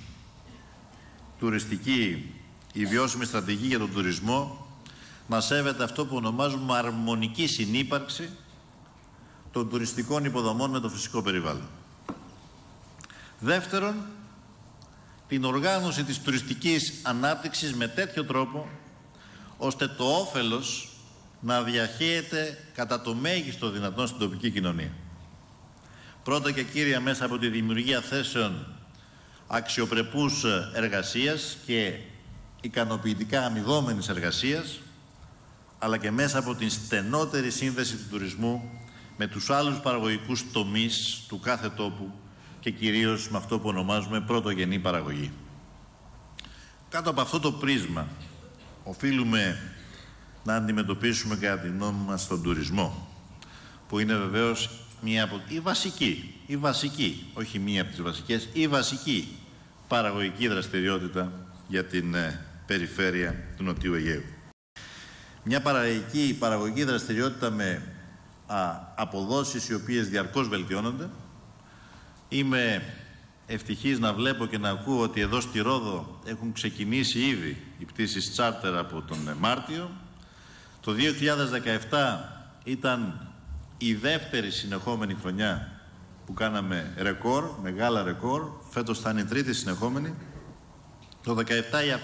[SPEAKER 1] η βιώσιμη στρατηγική για τον τουρισμό να σέβεται αυτό που ονομάζουμε αρμονική συνύπαρξη των τουριστικών υποδομών με το φυσικό περιβάλλον. Δεύτερον, την οργάνωση της τουριστικής ανάπτυξης με τέτοιο τρόπο ώστε το όφελος να διαχέεται κατά το μέγιστο δυνατόν στην τοπική κοινωνία. Πρώτα και κύρια μέσα από τη δημιουργία θέσεων αξιοπρεπούς εργασίας και ικανοποιητικά αμοιβόμενης εργασίας, αλλά και μέσα από την στενότερη σύνδεση του τουρισμού με τους άλλους παραγωγικούς τομείς του κάθε τόπου και κυρίως με αυτό που ονομάζουμε πρωτογενή παραγωγή. Κάτω από αυτό το πρίσμα οφείλουμε να αντιμετωπίσουμε κατά τη γνώμη μας τον τουρισμό, που είναι βεβαίως μία από η βασική, όχι μία από τις βασικές, η βασική παραγωγική δραστηριότητα για την περιφέρεια του Νοτιού Αιγαίου. Μια παραγωγική δραστηριότητα με αποδόσεις οι οποίες διαρκώς βελτιώνονται. Είμαι ευτυχής να βλέπω και να ακούω ότι εδώ στη Ρόδο έχουν ξεκινήσει ήδη οι πτήσεις τσάρτερ από τον Μάρτιο. Το 2017 ήταν η δεύτερη συνεχόμενη χρονιά που κάναμε ρεκόρ, μεγάλα ρεκόρ. Φέτος θα είναι η τρίτη συνεχόμενη. Το 2017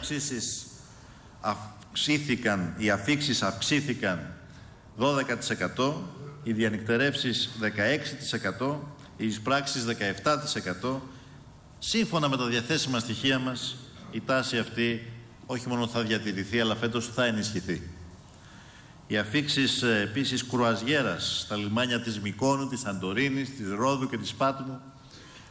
[SPEAKER 1] οι αφίξεις αυξήθηκαν 12%, οι διανυκτερεύσεις 16%, οι εισπράξεις 17%. Σύμφωνα με τα διαθέσιμα στοιχεία μας, η τάση αυτή όχι μόνο θα διατηρηθεί, αλλά φέτος θα ενισχυθεί. Οι αφίξεις επίσης κρουαζιέρας στα λιμάνια της Μυκόνου, της Σαντορίνης, της Ρόδου και της Πάτμου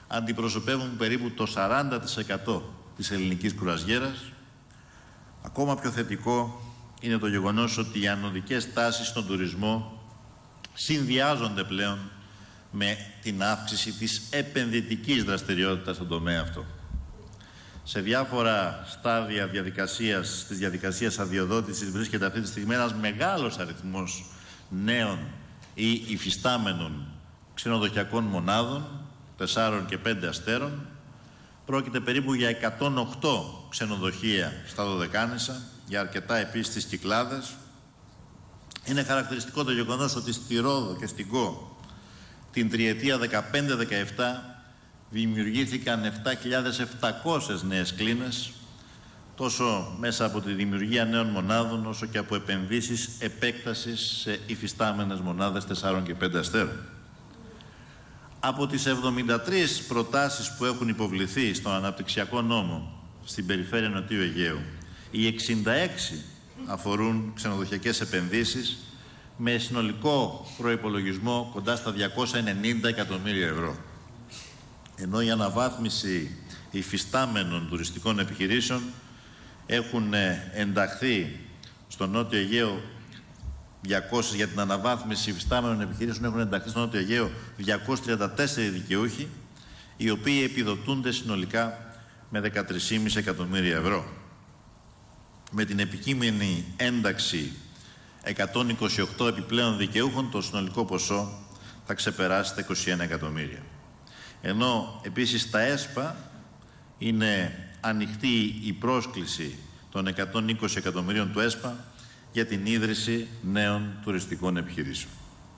[SPEAKER 1] αντιπροσωπεύουν περίπου το 40% της ελληνικής κουραζιέρας. Ακόμα πιο θετικό είναι το γεγονός ότι οι ανωδικές τάσεις στον τουρισμό συνδυάζονται πλέον με την αύξηση της επενδυτικής δραστηριότητας στον τομέα αυτό. Σε διάφορα στάδια της διαδικασίας αδειοδότησης βρίσκεται αυτή τη στιγμή ένας μεγάλος αριθμός νέων ή υφιστάμενων ξενοδοχειακών μονάδων, 4 και 5 αστέρων. Πρόκειται περίπου για 108 ξενοδοχεία στα Δωδεκάνησα, για αρκετά επίσης στις Κυκλάδες. Είναι χαρακτηριστικό το γεγονός ότι στη Ρόδο και στην ΚΟ την τριετία 15-17 δημιουργήθηκαν 7.700 νέες κλίνες, τόσο μέσα από τη δημιουργία νέων μονάδων, όσο και από επενδύσεις επέκτασης σε υφιστάμενες μονάδες 4 και 5 αστέρων. Από τις 73 προτάσεις που έχουν υποβληθεί στον αναπτυξιακό νόμο στην περιφέρεια Νοτιού Αιγαίου, οι 66 αφορούν ξενοδοχειακές επενδύσεις με συνολικό προϋπολογισμό κοντά στα 290 εκατομμύρια ευρώ. Ενώ η αναβάθμιση υφιστάμενων τουριστικών επιχειρήσεων έχουν ενταχθεί στο Νότιο Αιγαίο 200, για την αναβάθμιση υφιστάμενων επιχειρήσεων έχουν ενταχθεί στο Νότιο Αιγαίο 234 δικαιούχοι, οι οποίοι επιδοτούνται συνολικά με 13,5 εκατομμύρια ευρώ. Με την επικείμενη ένταξη 128 επιπλέον δικαιούχων, το συνολικό ποσό θα ξεπεράσει τα 21 εκατομμύρια. Ενώ επίσης στα ΕΣΠΑ είναι ανοιχτή η πρόσκληση των 120 εκατομμυρίων του ΕΣΠΑ για την ίδρυση νέων τουριστικών επιχειρήσεων.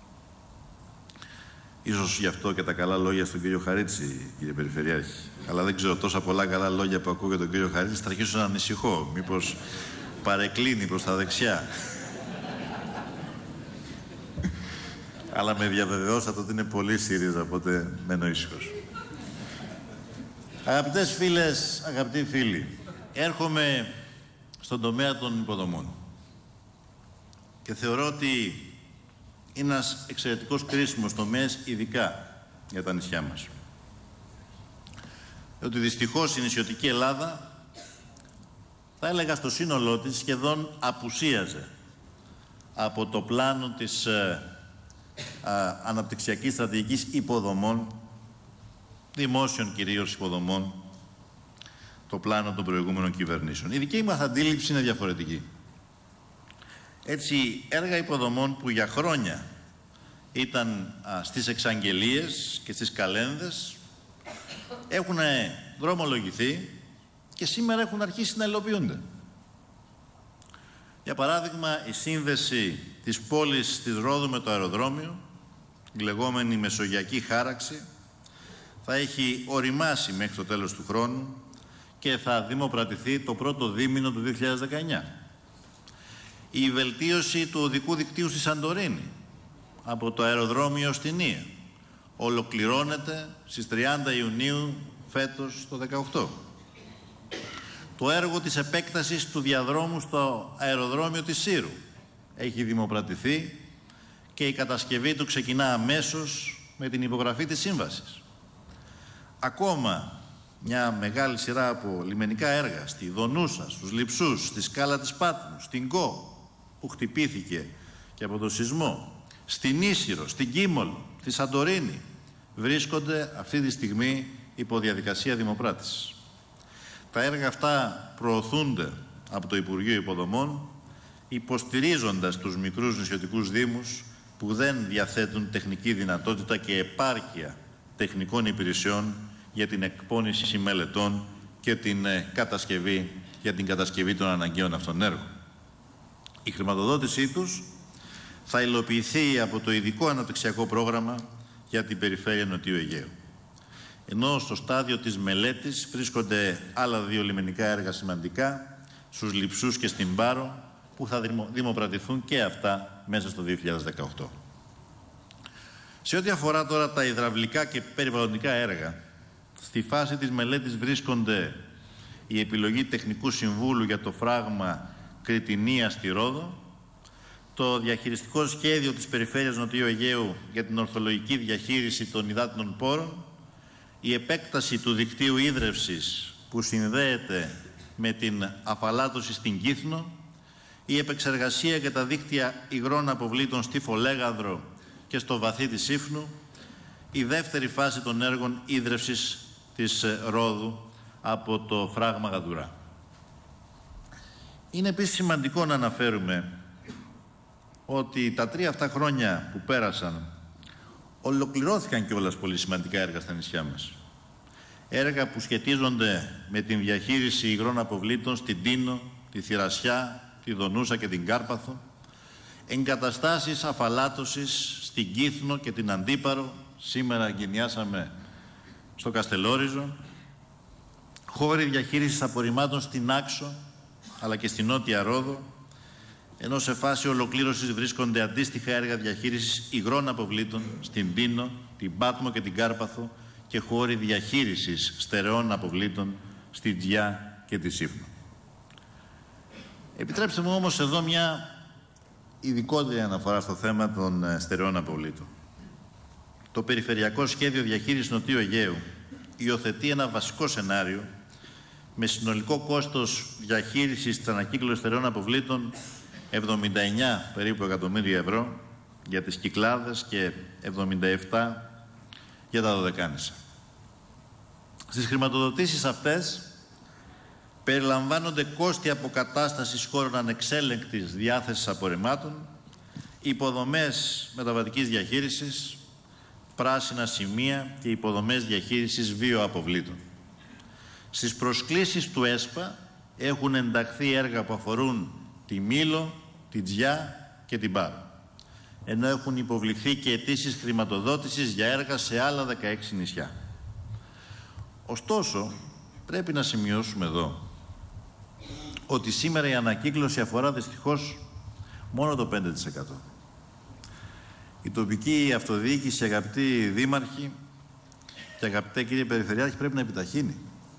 [SPEAKER 1] Ίσως γι' αυτό και τα καλά λόγια στον κύριο Χαρίτση, κύριε Περιφερειάρχη. Αλλά δεν ξέρω, τόσα πολλά καλά λόγια που ακούω για τον κύριο Χαρίτση, θα αρχίσω να ανησυχώ. Μήπως παρεκκλίνει προς τα δεξιά. Αλλά με διαβεβαιώσατε ότι είναι πολύ ΣΥΡΙΖΑ, οπότε μένω ήσυχος. Αγαπητές φίλες, αγαπητοί φίλοι, έρχομαι στον τομέα των υποδομών και θεωρώ ότι είναι ένας εξαιρετικός κρίσιμος τομέας, ειδικά για τα νησιά μας. Διότι δυστυχώς η νησιωτική Ελλάδα, θα έλεγα στο σύνολό της, σχεδόν απουσίαζε από το πλάνο της αναπτυξιακής στρατηγικής υποδομών, δημόσιων κυρίως υποδομών, το πλάνο των προηγούμενων κυβερνήσεων. Η δική μας αντίληψη είναι διαφορετική. Έτσι, έργα υποδομών που για χρόνια ήταν στις εξαγγελίες και στις καλένδες έχουν δρομολογηθεί και σήμερα έχουν αρχίσει να υλοποιούνται. Για παράδειγμα, η σύνδεση της πόλης της Ρόδου με το αεροδρόμιο, η λεγόμενη Μεσογειακή Χάραξη, θα έχει οριμάσει μέχρι το τέλος του χρόνου και θα δημοπρατηθεί το πρώτο δίμηνο του 2019. Η βελτίωση του οδικού δικτύου στη Σαντορίνη, από το αεροδρόμιο στην Ία, ολοκληρώνεται στις 30 Ιουνίου φέτος το 2018. Το έργο της επέκτασης του διαδρόμου στο αεροδρόμιο της Σύρου έχει δημοπρατηθεί και η κατασκευή του ξεκινά αμέσως με την υπογραφή της σύμβασης. Ακόμα μια μεγάλη σειρά από λιμενικά έργα στη Δονούσα, στους Λειψούς, στη Σκάλα της Πάτμου, στην ΚΟ, που χτυπήθηκε και από το σεισμό, στην Ίσυρο, στην Κίμολο, στη Σαντορίνη, βρίσκονται αυτή τη στιγμή υπό διαδικασία δημοπράτησης. Τα έργα αυτά προωθούνται από το Υπουργείο Υποδομών, υποστηρίζοντας τους μικρούς νησιωτικούς δήμους που δεν διαθέτουν τεχνική δυνατότητα και επάρκεια τεχνικών υπηρεσιών για την εκπόνηση μελετών και την κατασκευή των αναγκαίων αυτών έργων. Η χρηματοδότησή τους θα υλοποιηθεί από το ειδικό αναπτυξιακό πρόγραμμα για την περιφέρεια Νοτιού Αιγαίου. Ενώ στο στάδιο της μελέτης βρίσκονται άλλα 2 λιμενικά έργα σημαντικά, στους Λειψούς και στην Πάρο, που θα δημοπρατηθούν και αυτά μέσα στο 2018. Σε ό,τι αφορά τώρα τα υδραυλικά και περιβαλλοντικά έργα, στη φάση της μελέτης βρίσκονται η επιλογή τεχνικού συμβούλου για το φράγμα Κρητινία στη Ρόδο, το διαχειριστικό σχέδιο της Περιφέρειας Νοτιού Αιγαίου για την ορθολογική διαχείριση των υδάτινων πόρων η επέκταση του δικτύου ίδρευσης που συνδέεται με την αφαλάτωση στην Κύθνο, η επεξεργασία για τα δίκτυα υγρών αποβλήτων στη Φολέγανδρο και στο βαθύ της Ήφνου, η δεύτερη φάση των έργων ίδρευσης της Ρόδου από το φράγμα Γαντουρά. Είναι επίσης σημαντικό να αναφέρουμε ότι τα 3 αυτά χρόνια που πέρασαν ολοκληρώθηκαν κιόλας πολύ σημαντικά έργα στα νησιά μας. Έργα που σχετίζονται με την διαχείριση υγρών αποβλήτων στην Τίνο, τη Θηρασιά, τη Δονούσα και την Κάρπαθο, εγκαταστάσεις αφαλάτωσης στην Κύθνο και την Αντίπαρο, σήμερα εγκαινιάσαμε στο Καστελόριζο, χώροι διαχείρισης απορριμμάτων στην Άξο αλλά και στην Νότια Ρόδο, ενώ σε φάση ολοκλήρωσης βρίσκονται αντίστοιχα έργα διαχείρισης υγρών αποβλήτων στην Τίνο, την Πάτμο και την Κάρπαθο και χώροι διαχείρισης στερεών αποβλήτων στην Τζιά και τη Σύφνο. Επιτρέψτε μου όμως εδώ μια ειδικότερη αναφορά στο θέμα των στερεών αποβλήτων. Το Περιφερειακό Σχέδιο Διαχείρισης Νοτιού Αιγαίου υιοθετεί ένα βασικό σενάριο με συνολικό κόστος διαχείρισης της ανακύκλωσης στερεών αποβλήτων 79 περίπου εκατομμύρια ευρώ για τις Κυκλάδες και 77 για τα Δωδεκάνησα. Στις χρηματοδοτήσεις αυτές περιλαμβάνονται κόστη αποκατάστασης χώρων ανεξέλεγκτης διάθεσης απορριμμάτων, υποδομές μεταβατικής διαχείρισης, πράσινα σημεία και υποδομές διαχείρισης βιοαποβλήτων. Στις προσκλήσεις του ΕΣΠΑ έχουν ενταχθεί έργα που αφορούν τη Μήλο, την Τζιά και την Πάρο, ενώ έχουν υποβληθεί και αιτήσεις χρηματοδότησης για έργα σε άλλα 16 νησιά. Ωστόσο, πρέπει να σημειώσουμε εδώ ότι σήμερα η ανακύκλωση αφορά δυστυχώς μόνο το 5%. Η τοπική αυτοδιοίκηση, αγαπητοί δήμαρχοι και αγαπητέ κύριε Περιφερειάρχη, πρέπει να επιταχύνει.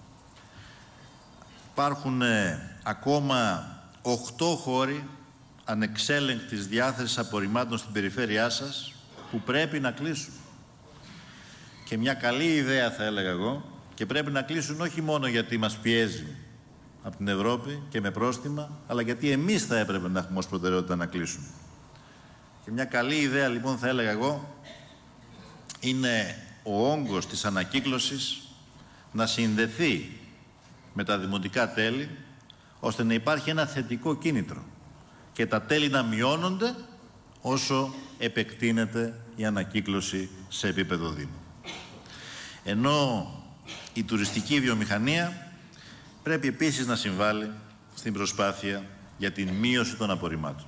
[SPEAKER 1] Υπάρχουν ακόμα 8 χώροι ανεξέλεγκτης διάθεσης απορριμμάτων στην περιφέρειά σας που πρέπει να κλείσουν. Και μια καλή ιδέα θα έλεγα εγώ, και πρέπει να κλείσουν όχι μόνο γιατί μας πιέζει από την Ευρώπη και με πρόστιμα, αλλά γιατί εμείς θα έπρεπε να έχουμε ως προτεραιότητα να κλείσουν. Και μια καλή ιδέα λοιπόν θα έλεγα εγώ είναι ο όγκος της ανακύκλωσης να συνδεθεί με τα δημοτικά τέλη, ώστε να υπάρχει ένα θετικό κίνητρο και τα τέλη να μειώνονται όσο επεκτείνεται η ανακύκλωση σε επίπεδο Δήμου. Ενώ η τουριστική βιομηχανία πρέπει επίσης να συμβάλλει στην προσπάθεια για την μείωση των απορριμμάτων.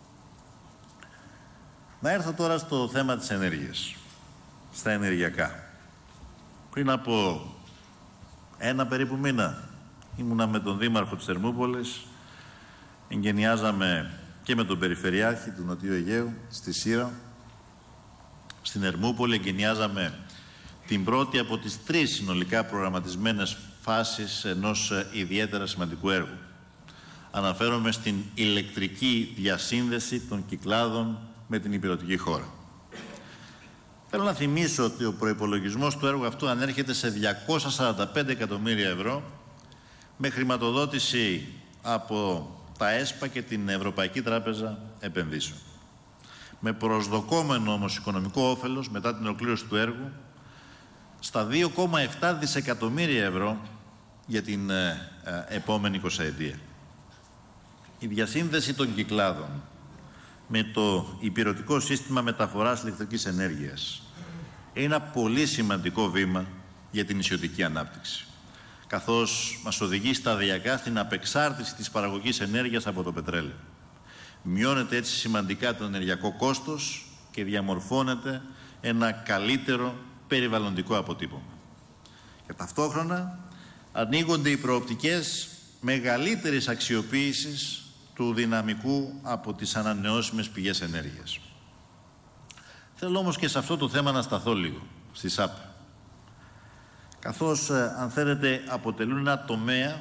[SPEAKER 1] Να έρθω τώρα στο θέμα της ενέργειας, στα ενεργειακά. Πριν από 1 περίπου μήνα ήμουνα με τον Δήμαρχο της Ερμούπολης, εγκαινιάζαμε και με τον Περιφερειάρχη του Νοτιού Αιγαίου στη Σύρα. Στην Ερμούπολη εγκαινιάζαμε την πρώτη από τις 3 συνολικά προγραμματισμένες φάσεις ενός ιδιαίτερα σημαντικού έργου. Αναφέρομαι στην ηλεκτρική διασύνδεση των Κυκλάδων με την υπηρετική χώρα. Θέλω να θυμίσω ότι ο προϋπολογισμός του έργου αυτού ανέρχεται σε 245 εκατομμύρια ευρώ με χρηματοδότηση από τα ΕΣΠΑ και την Ευρωπαϊκή Τράπεζα Επενδύσεων. Με προσδοκόμενο όμως οικονομικό όφελος μετά την ολοκλήρωση του έργου στα 2,7 δισεκατομμύρια ευρώ για την επόμενη 20ετία. Η διασύνδεση των Κυκλάδων με το υπηρετικό σύστημα μεταφοράς ηλεκτρικής ενέργειας είναι ένα πολύ σημαντικό βήμα για την νησιωτική ανάπτυξη, καθώς μας οδηγεί σταδιακά στην απεξάρτηση της παραγωγής ενέργειας από το πετρέλαιο. Μειώνεται έτσι σημαντικά το ενεργειακό κόστος και διαμορφώνεται ένα καλύτερο περιβαλλοντικό αποτύπωμα. Και ταυτόχρονα ανοίγονται οι προοπτικές μεγαλύτερης αξιοποίησης του δυναμικού από τις ανανεώσιμες πηγές ενέργειας. Θέλω όμως και σε αυτό το θέμα να σταθώ λίγο, στη ΣΑΠ. Καθώς, αν θέλετε, αποτελούν ένα τομέα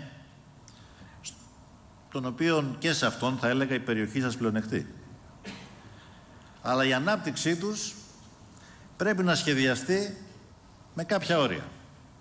[SPEAKER 1] τον οποίο και σε αυτόν θα έλεγα η περιοχή σας πλεονεκτεί. Αλλά η ανάπτυξή τους πρέπει να σχεδιαστεί με κάποια όρια.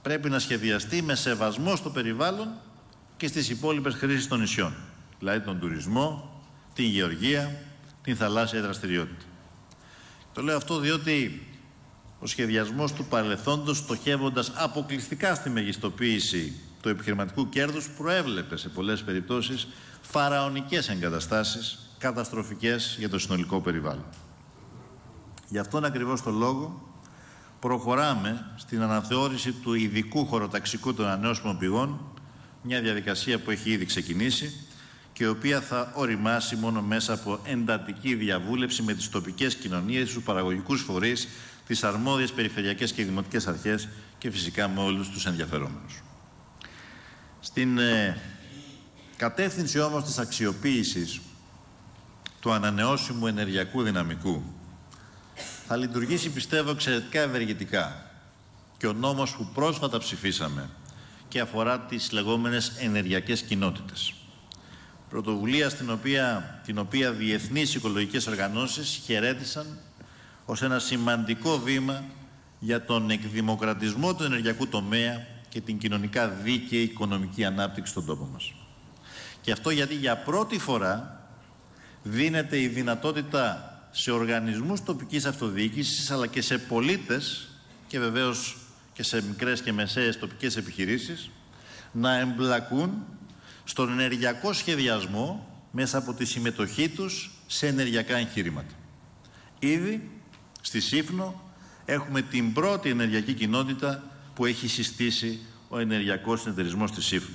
[SPEAKER 1] πρέπει να σχεδιαστεί με σεβασμό στο περιβάλλον και στις υπόλοιπες χρήσεις των νησιών, δηλαδή τον τουρισμό, την γεωργία, την θαλάσσια δραστηριότητα. Το λέω αυτό διότι ο σχεδιασμός του παρελθόντος, στοχεύοντας αποκλειστικά στη μεγιστοποίηση του επιχειρηματικού κέρδους, προέβλεπε σε πολλές περιπτώσεις φαραωνικές εγκαταστάσεις, καταστροφικές για το συνολικό περιβάλλον. Γι' αυτόν ακριβώς τον λόγο προχωράμε στην αναθεώρηση του ειδικού χωροταξικού των ανανεώσιμων πηγών, μια διαδικασία που έχει ήδη ξεκινήσει και η οποία θα οριμάσει μόνο μέσα από εντατική διαβούλευση με τις τοπικές κοινωνίες, τους παραγωγικούς φορείς, τις αρμόδιες περιφερειακές και δημοτικές αρχές και φυσικά με όλους τους ενδιαφερόμενους. Στην κατεύθυνση όμως της αξιοποίησης του ανανεώσιμου ενεργειακού δυναμικού θα λειτουργήσει, πιστεύω, εξαιρετικά ευεργετικά και ο νόμος που πρόσφατα ψηφίσαμε και αφορά τις λεγόμενες ενεργειακές κοινότητες. Πρωτοβουλία την οποία διεθνείς οικολογικές οργανώσεις χαιρέτησαν ως ένα σημαντικό βήμα για τον εκδημοκρατισμό του ενεργειακού τομέα και την κοινωνικά δίκαιη οικονομική ανάπτυξη στον τόπο μας. Και αυτό γιατί για πρώτη φορά δίνεται η δυνατότητα σε οργανισμούς τοπικής αυτοδιοίκησης αλλά και σε πολίτες και βεβαίως και σε μικρές και μεσαίες τοπικές επιχειρήσεις να εμπλακούν στον ενεργειακό σχεδιασμό μέσα από τη συμμετοχή τους σε ενεργειακά εγχειρήματα. Ήδη στη Σύφνο έχουμε την πρώτη ενεργειακή κοινότητα που έχει συστήσει ο Ενεργειακός Συνεταιρισμός της Σύφνου.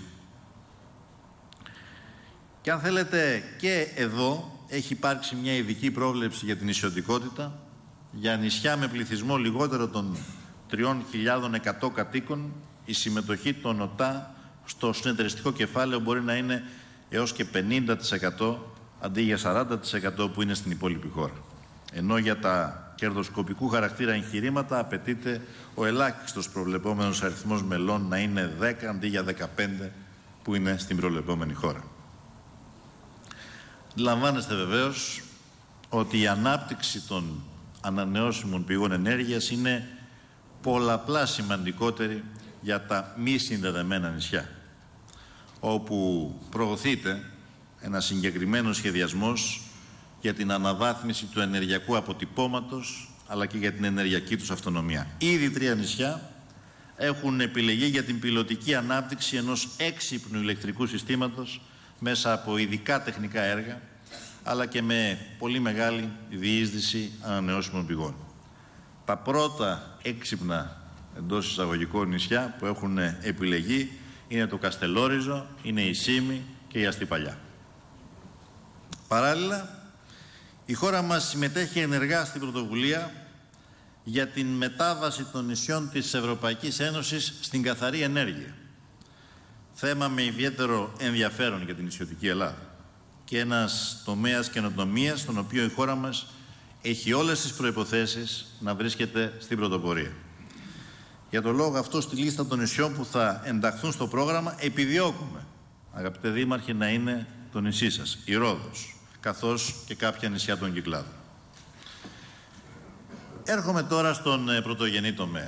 [SPEAKER 1] Και αν θέλετε, και εδώ έχει υπάρξει μια ειδική πρόβλεψη για την νησιωτικότητα, για νησιά με πληθυσμό λιγότερο των 3.100 κατοίκων, η συμμετοχή των ΟΤΑ στο συνεταιριστικό κεφάλαιο μπορεί να είναι έως και 50% αντί για 40% που είναι στην υπόλοιπη χώρα. Ενώ για τα κερδοσκοπικού χαρακτήρα εγχειρήματα απαιτείται ο ελάχιστος προβλεπόμενος αριθμός μελών να είναι 10 αντί για 15 που είναι στην προβλεπόμενη χώρα. Αντιλαμβάνεστε βεβαίως ότι η ανάπτυξη των ανανεώσιμων πηγών ενέργειας είναι πολλαπλά σημαντικότερη για τα μη συνδεδεμένα νησιά, όπου προωθείται ένα συγκεκριμένο σχεδιασμός για την αναβάθμιση του ενεργειακού αποτυπώματος αλλά και για την ενεργειακή τους αυτονομία. Ήδη 3 νησιά έχουν επιλεγεί για την πιλωτική ανάπτυξη ενός έξυπνου ηλεκτρικού συστήματος μέσα από ειδικά τεχνικά έργα αλλά και με πολύ μεγάλη διείσδυση ανανεώσιμων πηγών. Τα πρώτα έξυπνα εντός εισαγωγικών νησιά που έχουν επιλεγεί είναι το Καστελόριζο, είναι η Σύμη και η Αστυπαλιά. Παράλληλα, η χώρα μας συμμετέχει ενεργά στην πρωτοβουλία για την μετάβαση των νησιών της Ευρωπαϊκής Ένωσης στην καθαρή ενέργεια. Θέμα με ιδιαίτερο ενδιαφέρον για την νησιωτική Ελλάδα και ένας τομέας καινοτομίας στον οποίο η χώρα μας έχει όλες τις προϋποθέσεις να βρίσκεται στην πρωτοπορία. Για τον λόγο αυτό, στη λίστα των νησιών που θα ενταχθούν στο πρόγραμμα επιδιώκουμε, αγαπητέ δήμαρχοι, να είναι το νησί σας, η Ρόδος, καθώς και κάποια νησιά των Κυκλάδων. Έρχομαι τώρα στον πρωτογενή τομέα.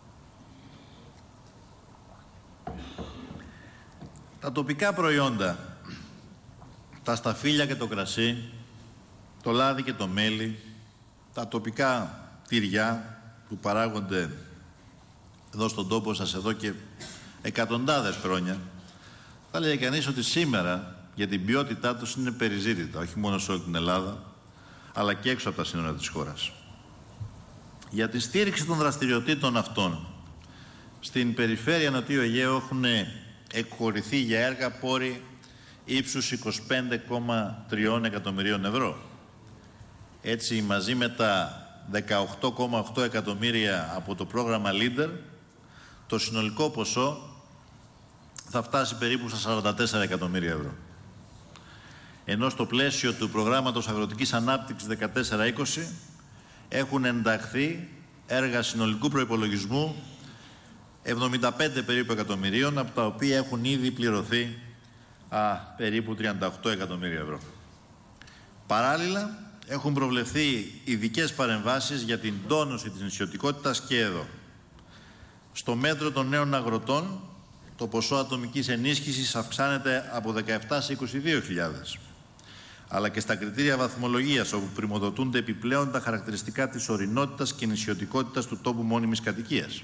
[SPEAKER 1] Τα τοπικά προϊόντα, τα σταφύλια και το κρασί, το λάδι και το μέλι, τα τοπικά τυριά που παράγονται εδώ στον τόπο σας εδώ και εκατοντάδες χρόνια, θα λέει κανείς ότι σήμερα για την ποιότητά τους είναι περιζήτητα, όχι μόνο σε όλη την Ελλάδα, αλλά και έξω από τα σύνορα της χώρας. Για τη στήριξη των δραστηριοτήτων αυτών, στην περιφέρεια Νοτιού Αιγαίου έχουν εκχωρηθεί για έργα πόροι ύψους 25,3 εκατομμυρίων ευρώ. Έτσι, μαζί με τα 18,8 εκατομμύρια από το πρόγραμμα Leader, το συνολικό ποσό θα φτάσει περίπου στα 44 εκατομμύρια ευρώ. Ενώ στο πλαίσιο του προγράμματος αγροτικής ανάπτυξης 14-20 έχουν ενταχθεί έργα συνολικού προϋπολογισμού 75 περίπου εκατομμυρίων, από τα οποία έχουν ήδη πληρωθεί περίπου 38 εκατομμύρια ευρώ. Παράλληλα, έχουν προβλεφθεί ειδικές παρεμβάσεις για την τόνωση της νησιωτικότητας και εδώ. Στο μέτρο των νέων αγροτών, το ποσό ατομικής ενίσχυσης αυξάνεται από 17 σε 22.000. Αλλά και στα κριτήρια βαθμολογίας, όπου πριμοδοτούνται επιπλέον τα χαρακτηριστικά της ορεινότητας και νησιωτικότητας του τόπου μόνιμης κατοικίας.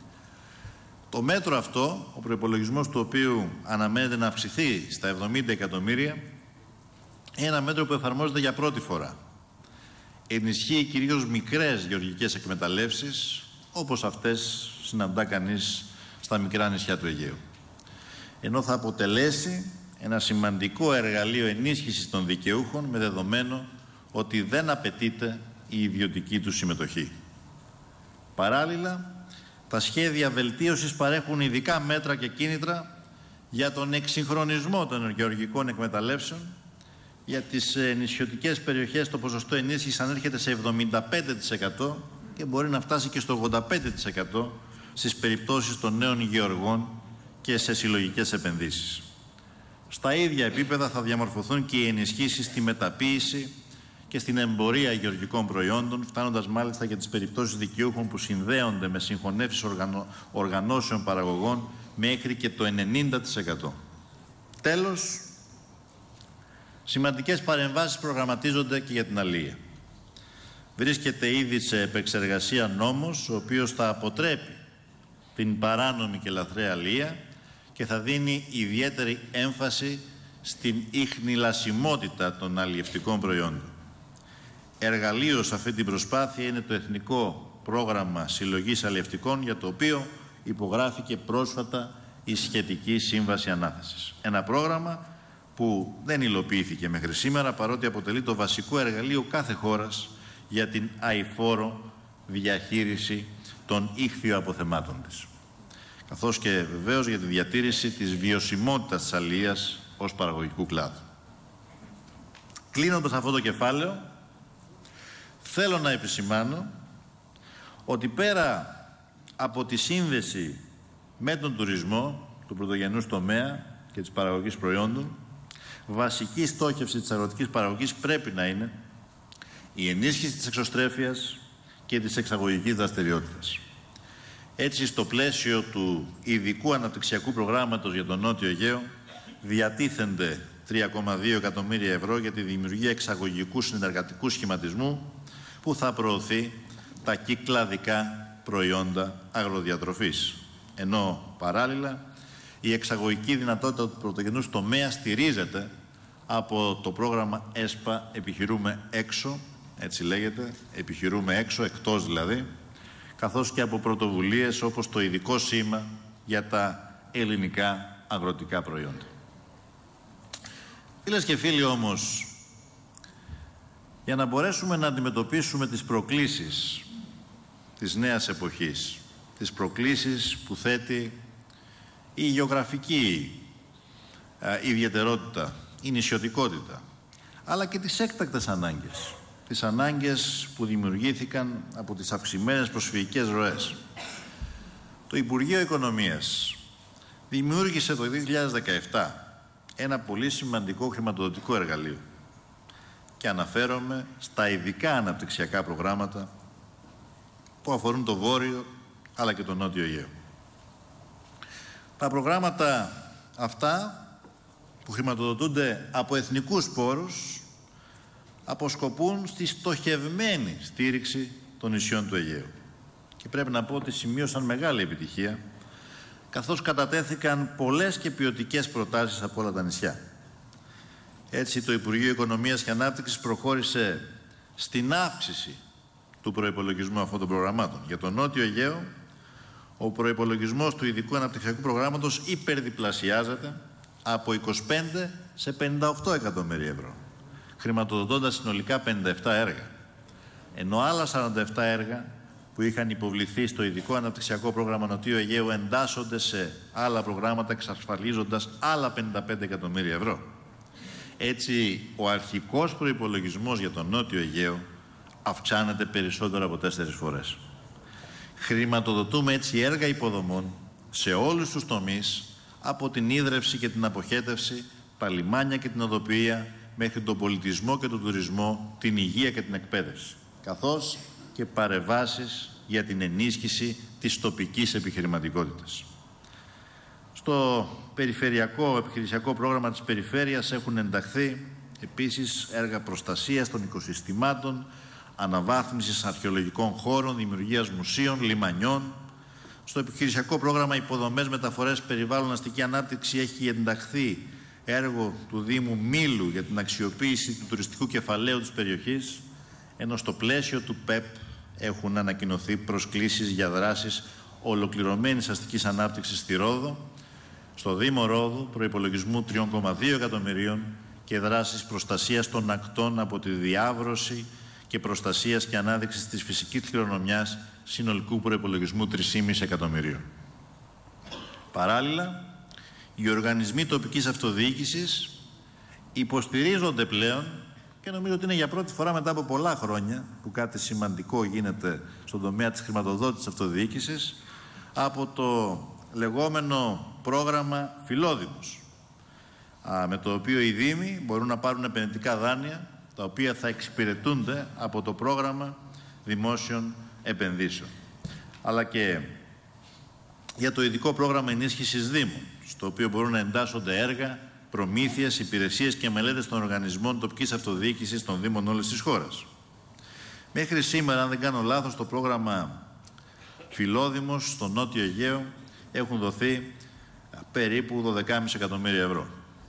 [SPEAKER 1] Το μέτρο αυτό, ο προϋπολογισμός του οποίου αναμένεται να αυξηθεί στα 70 εκατομμύρια, είναι ένα μέτρο που εφαρμόζεται για πρώτη φορά. Ενισχύει κυρίως μικρές γεωργικές εκμεταλλεύσεις, όπως αυτές συναντά κανείς στα μικρά νησιά του Αιγαίου. Ενώ θα αποτελέσει ένα σημαντικό εργαλείο ενίσχυσης των δικαιούχων, με δεδομένο ότι δεν απαιτείται η ιδιωτική του συμμετοχή. Παράλληλα, τα σχέδια βελτίωσης παρέχουν ειδικά μέτρα και κίνητρα για τον εξυγχρονισμό των γεωργικών εκμεταλλεύσεων. Για τις νησιωτικές περιοχές το ποσοστό ενίσχυσης ανέρχεται σε 75% και μπορεί να φτάσει και στο 85% στις περιπτώσεις των νέων γεωργών και σε συλλογικές επενδύσεις. Στα ίδια επίπεδα θα διαμορφωθούν και οι ενισχύσεις στη μεταποίηση και στην εμπορία γεωργικών προϊόντων, φτάνοντας μάλιστα και τις περιπτώσεις δικαιούχων που συνδέονται με συγχωνεύσεις οργανώσεων παραγωγών μέχρι και το 90%. Τέλος, σημαντικές παρεμβάσεις προγραμματίζονται και για την αλεία. Βρίσκεται ήδη σε επεξεργασία νόμος, ο οποίος θα αποτρέπει την παράνομη και λαθρέα αλεία και θα δίνει ιδιαίτερη έμφαση στην ιχνηλασιμότητα των αλλιευτικών προϊόντων. Εργαλείο σε αυτή την προσπάθεια είναι το Εθνικό Πρόγραμμα Συλλογής Αλλιευτικών, για το οποίο υπογράφηκε πρόσφατα η σχετική Σύμβαση Ανάθεσης. Ένα πρόγραμμα που δεν υλοποιήθηκε μέχρι σήμερα, παρότι αποτελεί το βασικό εργαλείο κάθε χώρας για την αειφόρο διαχείριση των ίχθυοαποθεμάτων της, καθώς και βεβαίως για τη διατήρηση της βιωσιμότητας της αλιείας ως παραγωγικού κλάδου. Κλείνοντας αυτό το κεφάλαιο, θέλω να επισημάνω ότι πέρα από τη σύνδεση με τον τουρισμό του πρωτογενούς τομέα και της παραγωγής προϊόντων, βασική στόχευση της αγροτικής παραγωγής πρέπει να είναι η ενίσχυση της εξωστρέφειας και της εξαγωγικής δραστηριότητας. Έτσι, στο πλαίσιο του ειδικού αναπτυξιακού προγράμματος για τον Νότιο Αιγαίο, διατίθενται 3,2 εκατομμύρια ευρώ για τη δημιουργία εξαγωγικού συνεργατικού σχηματισμού που θα προωθεί τα κυκλαδικά προϊόντα αγροδιατροφής. Ενώ παράλληλα η εξαγωγική δυνατότητα του πρωτογενούς τομέα στηρίζεται από το πρόγραμμα ΕΣΠΑ «Επιχειρούμε έξω», έτσι λέγεται, επιχειρούμε έξω, εκτός δηλαδή, καθώς και από πρωτοβουλίες όπως το ειδικό σήμα για τα ελληνικά αγροτικά προϊόντα. Φίλες και φίλοι, όμως, για να μπορέσουμε να αντιμετωπίσουμε τις προκλήσεις της νέας εποχής, τις προκλήσεις που θέτει η γεωγραφική ιδιαιτερότητα, η νησιωτικότητα, αλλά και τις έκτακτες ανάγκες, τις ανάγκες που δημιουργήθηκαν από τις αυξημένες προσφυγικές ροές. Το Υπουργείο Οικονομίας δημιούργησε το 2017 ένα πολύ σημαντικό χρηματοδοτικό εργαλείο και αναφέρομαι στα ειδικά αναπτυξιακά προγράμματα που αφορούν το Βόρειο αλλά και το Νότιο Αιγαίο. Τα προγράμματα αυτά που χρηματοδοτούνται από εθνικούς πόρους αποσκοπούν στη στοχευμένη στήριξη των νησιών του Αιγαίου. Και πρέπει να πω ότι σημείωσαν μεγάλη επιτυχία, καθώς κατατέθηκαν πολλές και ποιοτικές προτάσεις από όλα τα νησιά. Έτσι, το Υπουργείο Οικονομίας και Ανάπτυξης προχώρησε στην αύξηση του προϋπολογισμού αυτών των προγραμμάτων. Για το Νότιο Αιγαίο, ο προϋπολογισμός του ειδικού αναπτυξιακού προγράμματος υπερδιπλασιάζεται από 25 σε 58 εκατομμύρια ευρώ, χρηματοδοτώντας συνολικά 57 έργα, ενώ άλλα 47 έργα που είχαν υποβληθεί στο ειδικό αναπτυξιακό πρόγραμμα Νοτιού Αιγαίου εντάσσονται σε άλλα προγράμματα, εξασφαλίζοντας άλλα 55 εκατομμύρια ευρώ. Έτσι, ο αρχικός προϋπολογισμός για τον Νότιο Αιγαίο αυξάνεται περισσότερο από 4 φορές. Χρηματοδοτούμε έτσι έργα υποδομών σε όλους τους τομείς, από την ίδρυυση και την αποχέτευση, τα λιμάνια και την οδοποιία, μέχρι τον πολιτισμό και τον τουρισμό, την υγεία και την εκπαίδευση, καθώς και παρεμβάσεις για την ενίσχυση της τοπικής επιχειρηματικότητας. Στο περιφερειακό επιχειρησιακό πρόγραμμα της Περιφέρειας έχουν ενταχθεί επίσης έργα προστασίας των οικοσυστημάτων, αναβάθμισης αρχαιολογικών χώρων, δημιουργίας μουσείων, λιμανιών. Στο επιχειρησιακό πρόγραμμα Υποδομές, Μεταφορές, Περιβάλλον, Αστική Ανάπτυξη έχει ενταχθεί έργο του Δήμου Μήλου για την αξιοποίηση του τουριστικού κεφαλαίου της περιοχής, ενώ στο πλαίσιο του ΠΕΠ έχουν ανακοινωθεί προσκλήσεις για δράσεις ολοκληρωμένης αστικής ανάπτυξης στη Ρόδο, στο Δήμο Ρόδου προϋπολογισμού 3,2 εκατομμυρίων και δράσεις προστασίας των ακτών από τη διάβρωση και προστασίας και ανάδειξης της φυσικής κληρονομιάς συνολικού προϋπολογισμού 3,5 εκατομμυρίων. Παράλληλα, οι οργανισμοί τοπικής αυτοδιοίκησης υποστηρίζονται πλέον και νομίζω ότι είναι για πρώτη φορά μετά από πολλά χρόνια που κάτι σημαντικό γίνεται στον τομέα της χρηματοδότησης αυτοδιοίκησης από το λεγόμενο πρόγραμμα Φιλόδημος, με το οποίο οι Δήμοι μπορούν να πάρουν επενδυτικά δάνεια τα οποία θα εξυπηρετούνται από το πρόγραμμα δημόσιων επενδύσεων. Αλλά και για το ειδικό πρόγραμμα ενίσχυσης Δήμων, στο οποίο μπορούν να εντάσσονται έργα, προμήθειες, υπηρεσίες και μελέτες των οργανισμών τοπικής αυτοδιοίκησης των Δήμων όλης της χώρας. Μέχρι σήμερα, αν δεν κάνω λάθος, το πρόγραμμα Φιλόδημος στο Νότιο Αιγαίο έχουν δοθεί περίπου 12,5 εκατομμύρια ευρώ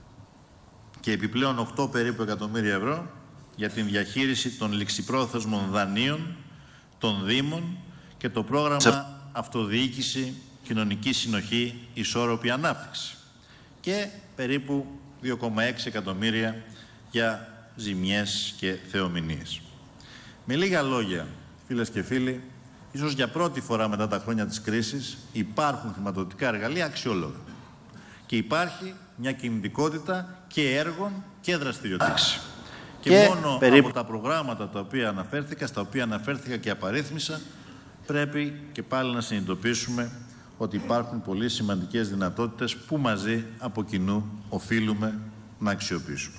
[SPEAKER 1] και επιπλέον 8 περίπου εκατομμύρια ευρώ για την διαχείριση των ληξιπρόθεσμων δανείων των Δήμων και το πρόγραμμα Αυτοδιοίκηση, Κοινωνική Συνοχή, Ισόρροπη Ανάπτυξη και περίπου 2,6 εκατομμύρια για ζημιές και θεομηνίες. Με λίγα λόγια, φίλες και φίλοι, ίσως για πρώτη φορά μετά τα χρόνια της κρίσης υπάρχουν χρηματοδοτικά εργαλεία αξιόλογα και υπάρχει μια κινητικότητα και έργων και δραστηριοτήτων. Και μόνο από τα προγράμματα τα οποία αναφέρθηκα, στα οποία αναφέρθηκα και απαρίθμησα, πρέπει και πάλι να συνειδητοποιήσουμε ότι υπάρχουν πολύ σημαντικές δυνατότητες που μαζί από κοινού οφείλουμε να αξιοποιήσουμε.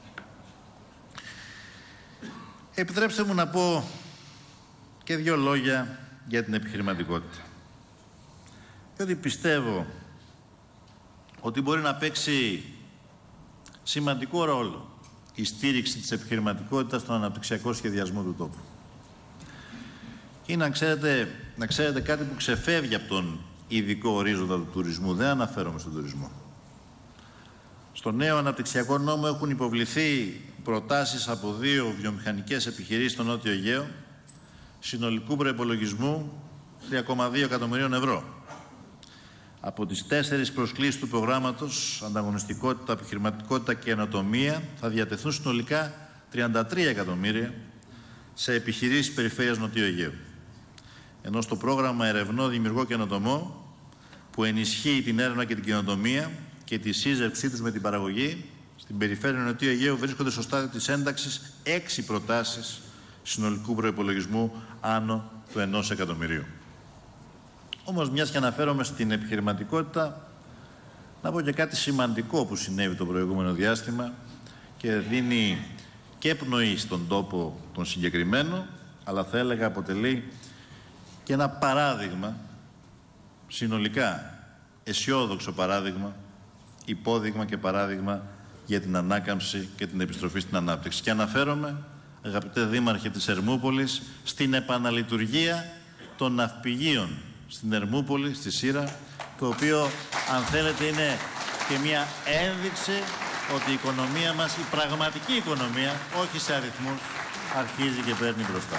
[SPEAKER 1] Επιτρέψτε μου να πω και δύο λόγια για την επιχειρηματικότητα. Διότι πιστεύω ότι μπορεί να παίξει σημαντικό ρόλο η στήριξη της επιχειρηματικότητας στον αναπτυξιακό σχεδιασμό του τόπου. Και να ξέρετε κάτι που ξεφεύγει από τον ειδικό ορίζοντα του τουρισμού. Δεν αναφέρομαι στον τουρισμό. Στο νέο αναπτυξιακό νόμο έχουν υποβληθεί προτάσεις από 2 βιομηχανικές επιχειρήσεις στο Νότιο Αιγαίο συνολικού προϋπολογισμού 3,2 εκατομμυρίων ευρώ. Από τις 4 προσκλήσεις του προγράμματος Ανταγωνιστικότητα, Επιχειρηματικότητα και Καινοτομία θα διατεθούν συνολικά 33 εκατομμύρια σε επιχειρήσεις περιφέρειας Νοτιού Αιγαίου. Ενώ στο πρόγραμμα Ερευνώ, Δημιουργώ, Καινοτομώ, που ενισχύει την έρευνα και την καινοτομία και τη σύζευξή τους με την παραγωγή, στην περιφέρεια Νοτιού Αιγαίου βρίσκονται στο στάδιο της ένταξης 6 προτάσεις συνολικού προϋπολογισμού άνω του 1 εκατομμυρίου. Όμως, μιας και αναφέρομαι στην επιχειρηματικότητα, να πω και κάτι σημαντικό που συνέβη το προηγούμενο διάστημα και δίνει και πνοή στον τόπο τον συγκεκριμένο, αλλά θα έλεγα αποτελεί και ένα παράδειγμα, συνολικά αισιόδοξο παράδειγμα, υπόδειγμα και παράδειγμα για την ανάκαμψη και την επιστροφή στην ανάπτυξη. Και αναφέρομαι, αγαπητέ Δήμαρχε της Ερμούπολης, στην επαναλειτουργία των ναυπηγείων στην Ερμούπολη, στη Σύρα, το οποίο, αν θέλετε, είναι και μια ένδειξη ότι η οικονομία μας, η πραγματική οικονομία, όχι σε αριθμούς, αρχίζει και παίρνει μπροστά.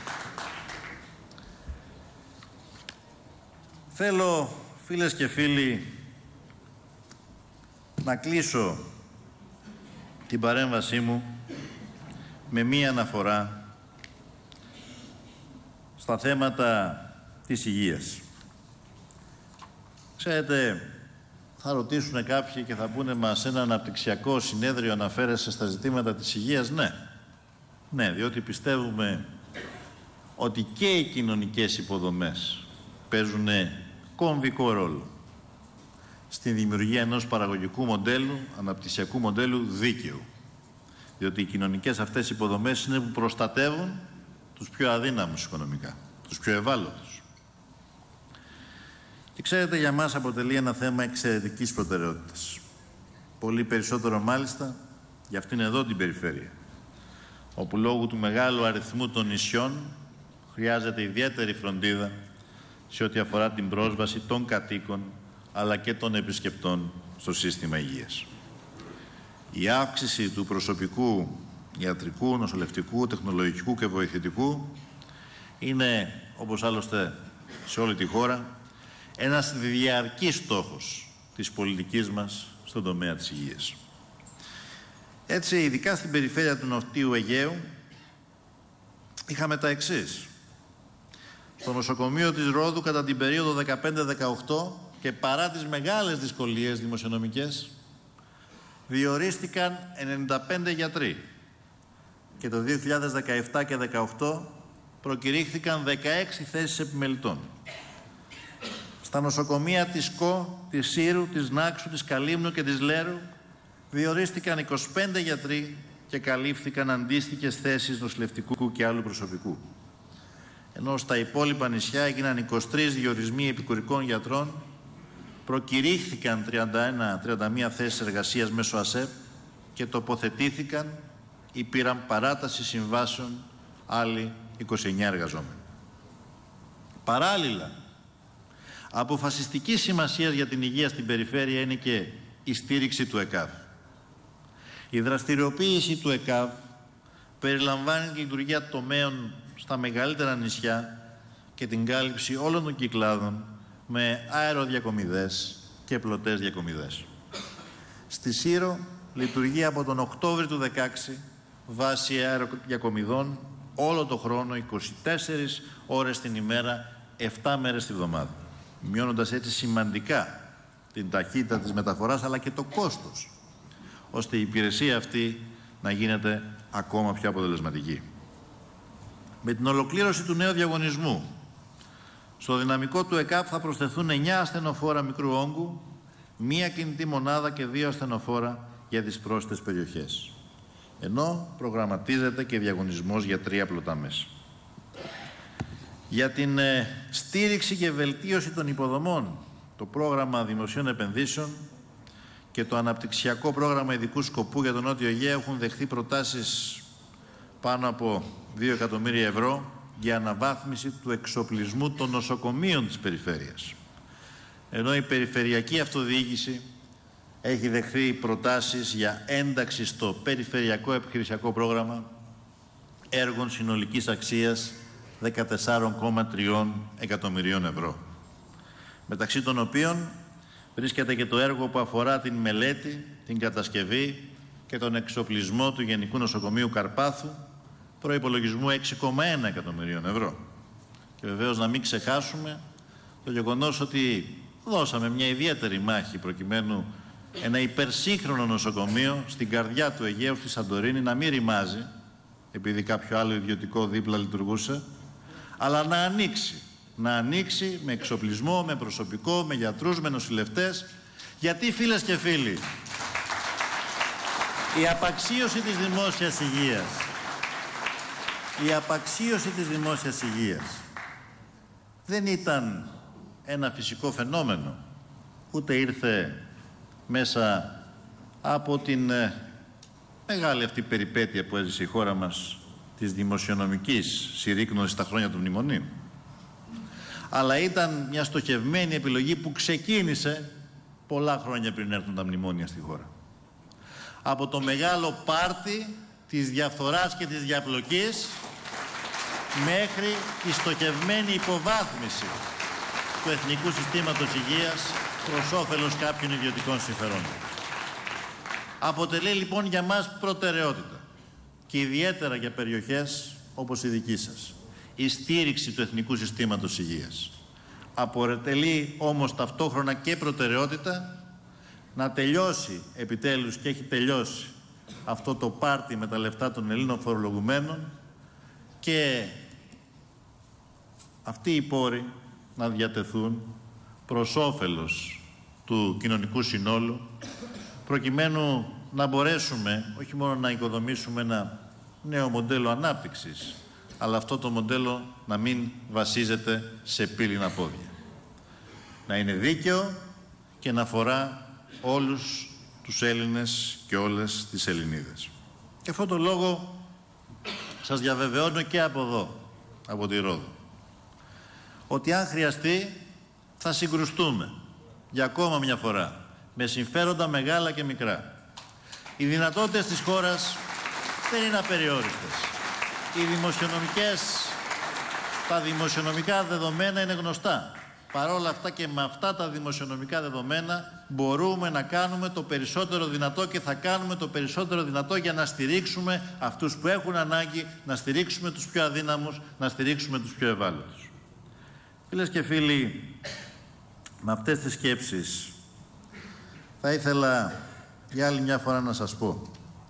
[SPEAKER 1] Θέλω, φίλες και φίλοι, να κλείσω την παρέμβασή μου με μία αναφορά στα θέματα της υγείας. Ξέρετε, θα ρωτήσουν κάποιοι και θα πούνε μας ένα αναπτυξιακό συνέδριο αναφέρεσαι στα ζητήματα της υγείας. Ναι. Ναι, διότι πιστεύουμε ότι και οι κοινωνικές υποδομές παίζουν κομβικό ρόλο στην δημιουργία ενός παραγωγικού μοντέλου, αναπτυξιακού μοντέλου δίκαιου. Διότι οι κοινωνικές αυτές υποδομές είναι που προστατεύουν τους πιο αδύναμους οικονομικά. τους πιο ευάλωτους. Και ξέρετε, για μας αποτελεί ένα θέμα εξαιρετικής προτεραιότητας. Πολύ περισσότερο μάλιστα για αυτήν εδώ την περιφέρεια, όπου λόγω του μεγάλου αριθμού των νησιών χρειάζεται ιδιαίτερη φροντίδα σε ό,τι αφορά την πρόσβαση των κατοίκων αλλά και των επισκεπτών στο σύστημα υγείας. Η αύξηση του προσωπικού ιατρικού, νοσηλευτικού, τεχνολογικού και βοηθητικού είναι, όπως άλλωστε σε όλη τη χώρα, ένας διαρκής στόχος της πολιτικής μας στον τομέα της υγείας. Έτσι, ειδικά στην περιφέρεια του Νοτιού Αιγαίου, είχαμε τα εξής. Στο νοσοκομείο της Ρόδου κατά την περίοδο 15-18 και παρά τις μεγάλες δυσκολίες δημοσιονομικές, διορίστηκαν 95 γιατροί και το 2017 και 2018 προκηρύχθηκαν 16 θέσεις επιμελητών. Στα νοσοκομεία της ΚΟ, της Σύρου, της Νάξου, της Καλύμνου και της Λέρου διορίστηκαν 25 γιατροί και καλύφθηκαν αντίστοιχες θέσεις νοσηλευτικού και άλλου προσωπικού. Ενώ στα υπόλοιπα νησιά έγιναν 23 διορισμοί επικουρικών γιατρών, προκηρύχθηκαν 31 θέσεις εργασίας μέσω ΑΣΕΠ και τοποθετήθηκαν ή πήραν παράταση συμβάσεων άλλοι 29 εργαζόμενοι. Παράλληλα, αποφασιστική σημασία για την υγεία στην περιφέρεια είναι και η στήριξη του ΕΚΑΒ. Η δραστηριοποίηση του ΕΚΑΒ περιλαμβάνει τη λειτουργία τομέων στα μεγαλύτερα νησιά και την κάλυψη όλων των κυκλάδων με αεροδιακομιδές και πλωτές διακομιδές. Στη Σύρο λειτουργεί από τον Οκτώβριο του 2016 βάση αεροδιακομιδών όλο το χρόνο, 24 ώρες την ημέρα, 7 μέρες τη βδομάδα, μειώνοντας έτσι σημαντικά την ταχύτητα της μεταφοράς αλλά και το κόστος, ώστε η υπηρεσία αυτή να γίνεται ακόμα πιο αποτελεσματική. Με την ολοκλήρωση του νέου διαγωνισμού, στο δυναμικό του ΕΚΑΠ θα προσθεθούν 9 ασθενοφόρα μικρού όγκου, 1 κινητή μονάδα και 2 ασθενοφόρα για τις πρόσθετες περιοχές. Ενώ προγραμματίζεται και διαγωνισμός για 3 πλωτά μέσα. Για την στήριξη και βελτίωση των υποδομών, το πρόγραμμα δημοσίων επενδύσεων και το αναπτυξιακό πρόγραμμα ειδικού σκοπού για τον Νότιο Αιγαίο έχουν δεχθεί προτάσεις πάνω από 2 εκατομμύρια ευρώ για αναβάθμιση του εξοπλισμού των νοσοκομείων της περιφέρειας. Ενώ η περιφερειακή αυτοδιοίκηση έχει δεχθεί προτάσεις για ένταξη στο περιφερειακό επιχειρησιακό πρόγραμμα έργων συνολικής αξίας 14,3 εκατομμυρίων ευρώ. Μεταξύ των οποίων βρίσκεται και το έργο που αφορά την μελέτη, την κατασκευή και τον εξοπλισμό του Γενικού Νοσοκομείου Καρπάθου προϋπολογισμού 6,1 εκατομμυρίων ευρώ. Και βεβαίως να μην ξεχάσουμε το γεγονός ότι δώσαμε μια ιδιαίτερη μάχη προκειμένου ένα υπερσύγχρονο νοσοκομείο στην καρδιά του Αιγαίου, στη Σαντορίνη, να μην ρημάζει, επειδή κάποιο άλλο ιδιωτικό δίπλα λειτουργούσε, αλλά να ανοίξει. Να ανοίξει με εξοπλισμό, με προσωπικό, με γιατρούς, με νοσηλευτές. Γιατί, φίλες και φίλοι, η απαξίωση της δημόσιας υγείας, δεν ήταν ένα φυσικό φαινόμενο, ούτε ήρθε μέσα από την μεγάλη αυτή περιπέτεια που έζησε η χώρα μας της δημοσιονομικής συρρίκνωσης στα χρόνια του μνημονίου. Αλλά ήταν μια στοχευμένη επιλογή που ξεκίνησε πολλά χρόνια πριν έρθουν τα μνημόνια στη χώρα. Από το μεγάλο πάρτι της διαφθοράς και της διαπλοκής μέχρι τη στοχευμένη υποβάθμιση του Εθνικού Συστήματος Υγείας προς όφελος κάποιων ιδιωτικών συμφερόντων. Αποτελεί λοιπόν για μας προτεραιότητα και ιδιαίτερα για περιοχές όπως η δική σας η στήριξη του Εθνικού Συστήματος Υγείας. Αποτελεί όμως ταυτόχρονα και προτεραιότητα να τελειώσει επιτέλους, και έχει τελειώσει, αυτό το πάρτι με τα λεφτά των Ελλήνων φορολογουμένων και αυτοί οι πόροι να διατεθούν προς όφελος του κοινωνικού συνόλου, προκειμένου να μπορέσουμε όχι μόνο να οικοδομήσουμε ένα νέο μοντέλο ανάπτυξης, αλλά αυτό το μοντέλο να μην βασίζεται σε πύληνα πόδια. Να είναι δίκαιο και να αφορά όλους τους Έλληνες και όλες τις Ελληνίδες. Και αυτό το λόγο σας διαβεβαιώνω και από εδώ, από τη Ρόδο, ότι αν χρειαστεί θα συγκρουστούμε για ακόμα μια φορά με συμφέροντα μεγάλα και μικρά. Οι δυνατότητες της χώρας δεν είναι απεριόριστες. Τα δημοσιονομικά δεδομένα είναι γνωστά. Παρ' όλα αυτά και με αυτά τα δημοσιονομικά δεδομένα μπορούμε να κάνουμε το περισσότερο δυνατό και θα κάνουμε το περισσότερο δυνατό για να στηρίξουμε αυτούς που έχουν ανάγκη, να στηρίξουμε τους πιο αδύναμους, να στηρίξουμε τους πιο ευάλωτους. Φίλες και φίλοι, με αυτές τις σκέψεις θα ήθελα για άλλη μια φορά να σας πω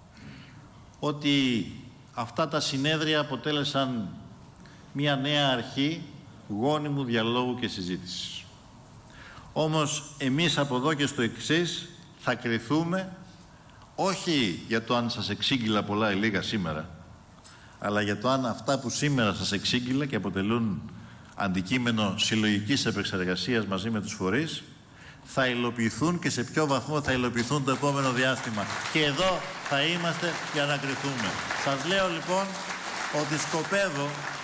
[SPEAKER 1] ότι αυτά τα συνέδρια αποτέλεσαν μια νέα αρχή γόνιμου διαλόγου και συζήτησης. Όμως εμείς από εδώ και στο εξής θα κριθούμε όχι για το αν σας εξήγηλα πολλά ή λίγα σήμερα, αλλά για το αν αυτά που σήμερα σας εξήγηλα και αποτελούν αντικείμενο συλλογικής επεξεργασίας μαζί με τους φορείς θα υλοποιηθούν και σε ποιο βαθμό θα υλοποιηθούν το επόμενο διάστημα. Και εδώ θα είμαστε για να κριθούμε. Σας λέω λοιπόν ότι σκοπεύω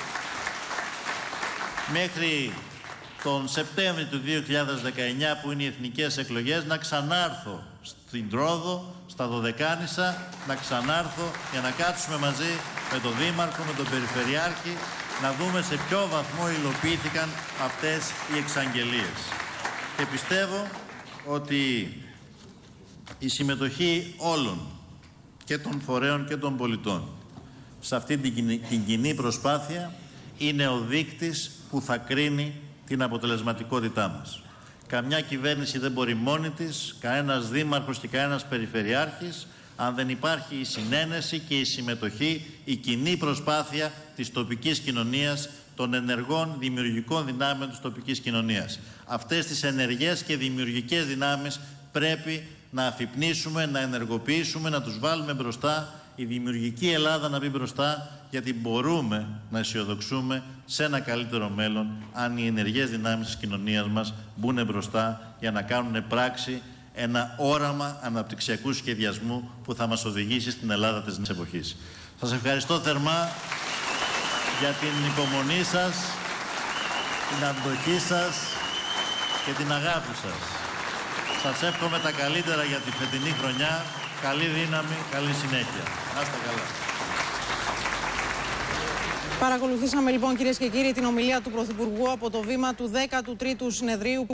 [SPEAKER 1] μέχρι τον Σεπτέμβριο του 2019, που είναι οι εθνικές εκλογές, να ξανάρθω στην Ρόδο, στα Δωδεκάνησα, να ξανάρθω για να κάτσουμε μαζί με τον Δήμαρχο, με τον Περιφερειάρχη, να δούμε σε ποιο βαθμό υλοποιήθηκαν αυτές οι εξαγγελίες. Και πιστεύω ότι η συμμετοχή όλων και των φορέων και των πολιτών σε αυτή την κοινή προσπάθεια είναι ο δείκτης που θα κρίνει την αποτελεσματικότητά μας. Καμιά κυβέρνηση δεν μπορεί μόνη της, κανένας δήμαρχος και κανένας περιφερειάρχης, αν δεν υπάρχει η συνένεση και η συμμετοχή, η κοινή προσπάθεια της τοπικής κοινωνίας, των ενεργών δημιουργικών δυνάμεων της τοπικής κοινωνίας. Αυτές τις ενεργές και δημιουργικές δυνάμεις πρέπει να αφυπνίσουμε, να ενεργοποιήσουμε, να τους βάλουμε μπροστά, η δημιουργική Ελλάδα να μπει μπροστά, γιατί μπορούμε να αισιοδοξούμε σε ένα καλύτερο μέλλον αν οι ενεργές δυνάμεις της κοινωνίας μας μπουν μπροστά για να κάνουν πράξη ένα όραμα αναπτυξιακού σχεδιασμού που θα μας οδηγήσει στην Ελλάδα της νέας εποχής. Σας ευχαριστώ θερμά για την υπομονή σας, την αντοχή σας και την αγάπη σας. Σας εύχομαι τα καλύτερα για τη φετινή χρονιά. Καλή δύναμη, καλή συνέχεια. Να είστε καλά.
[SPEAKER 2] Παρακολουθήσαμε λοιπόν, κυρίες και κύριοι, την ομιλία του Πρωθυπουργού από το βήμα του 13ου συνεδρίου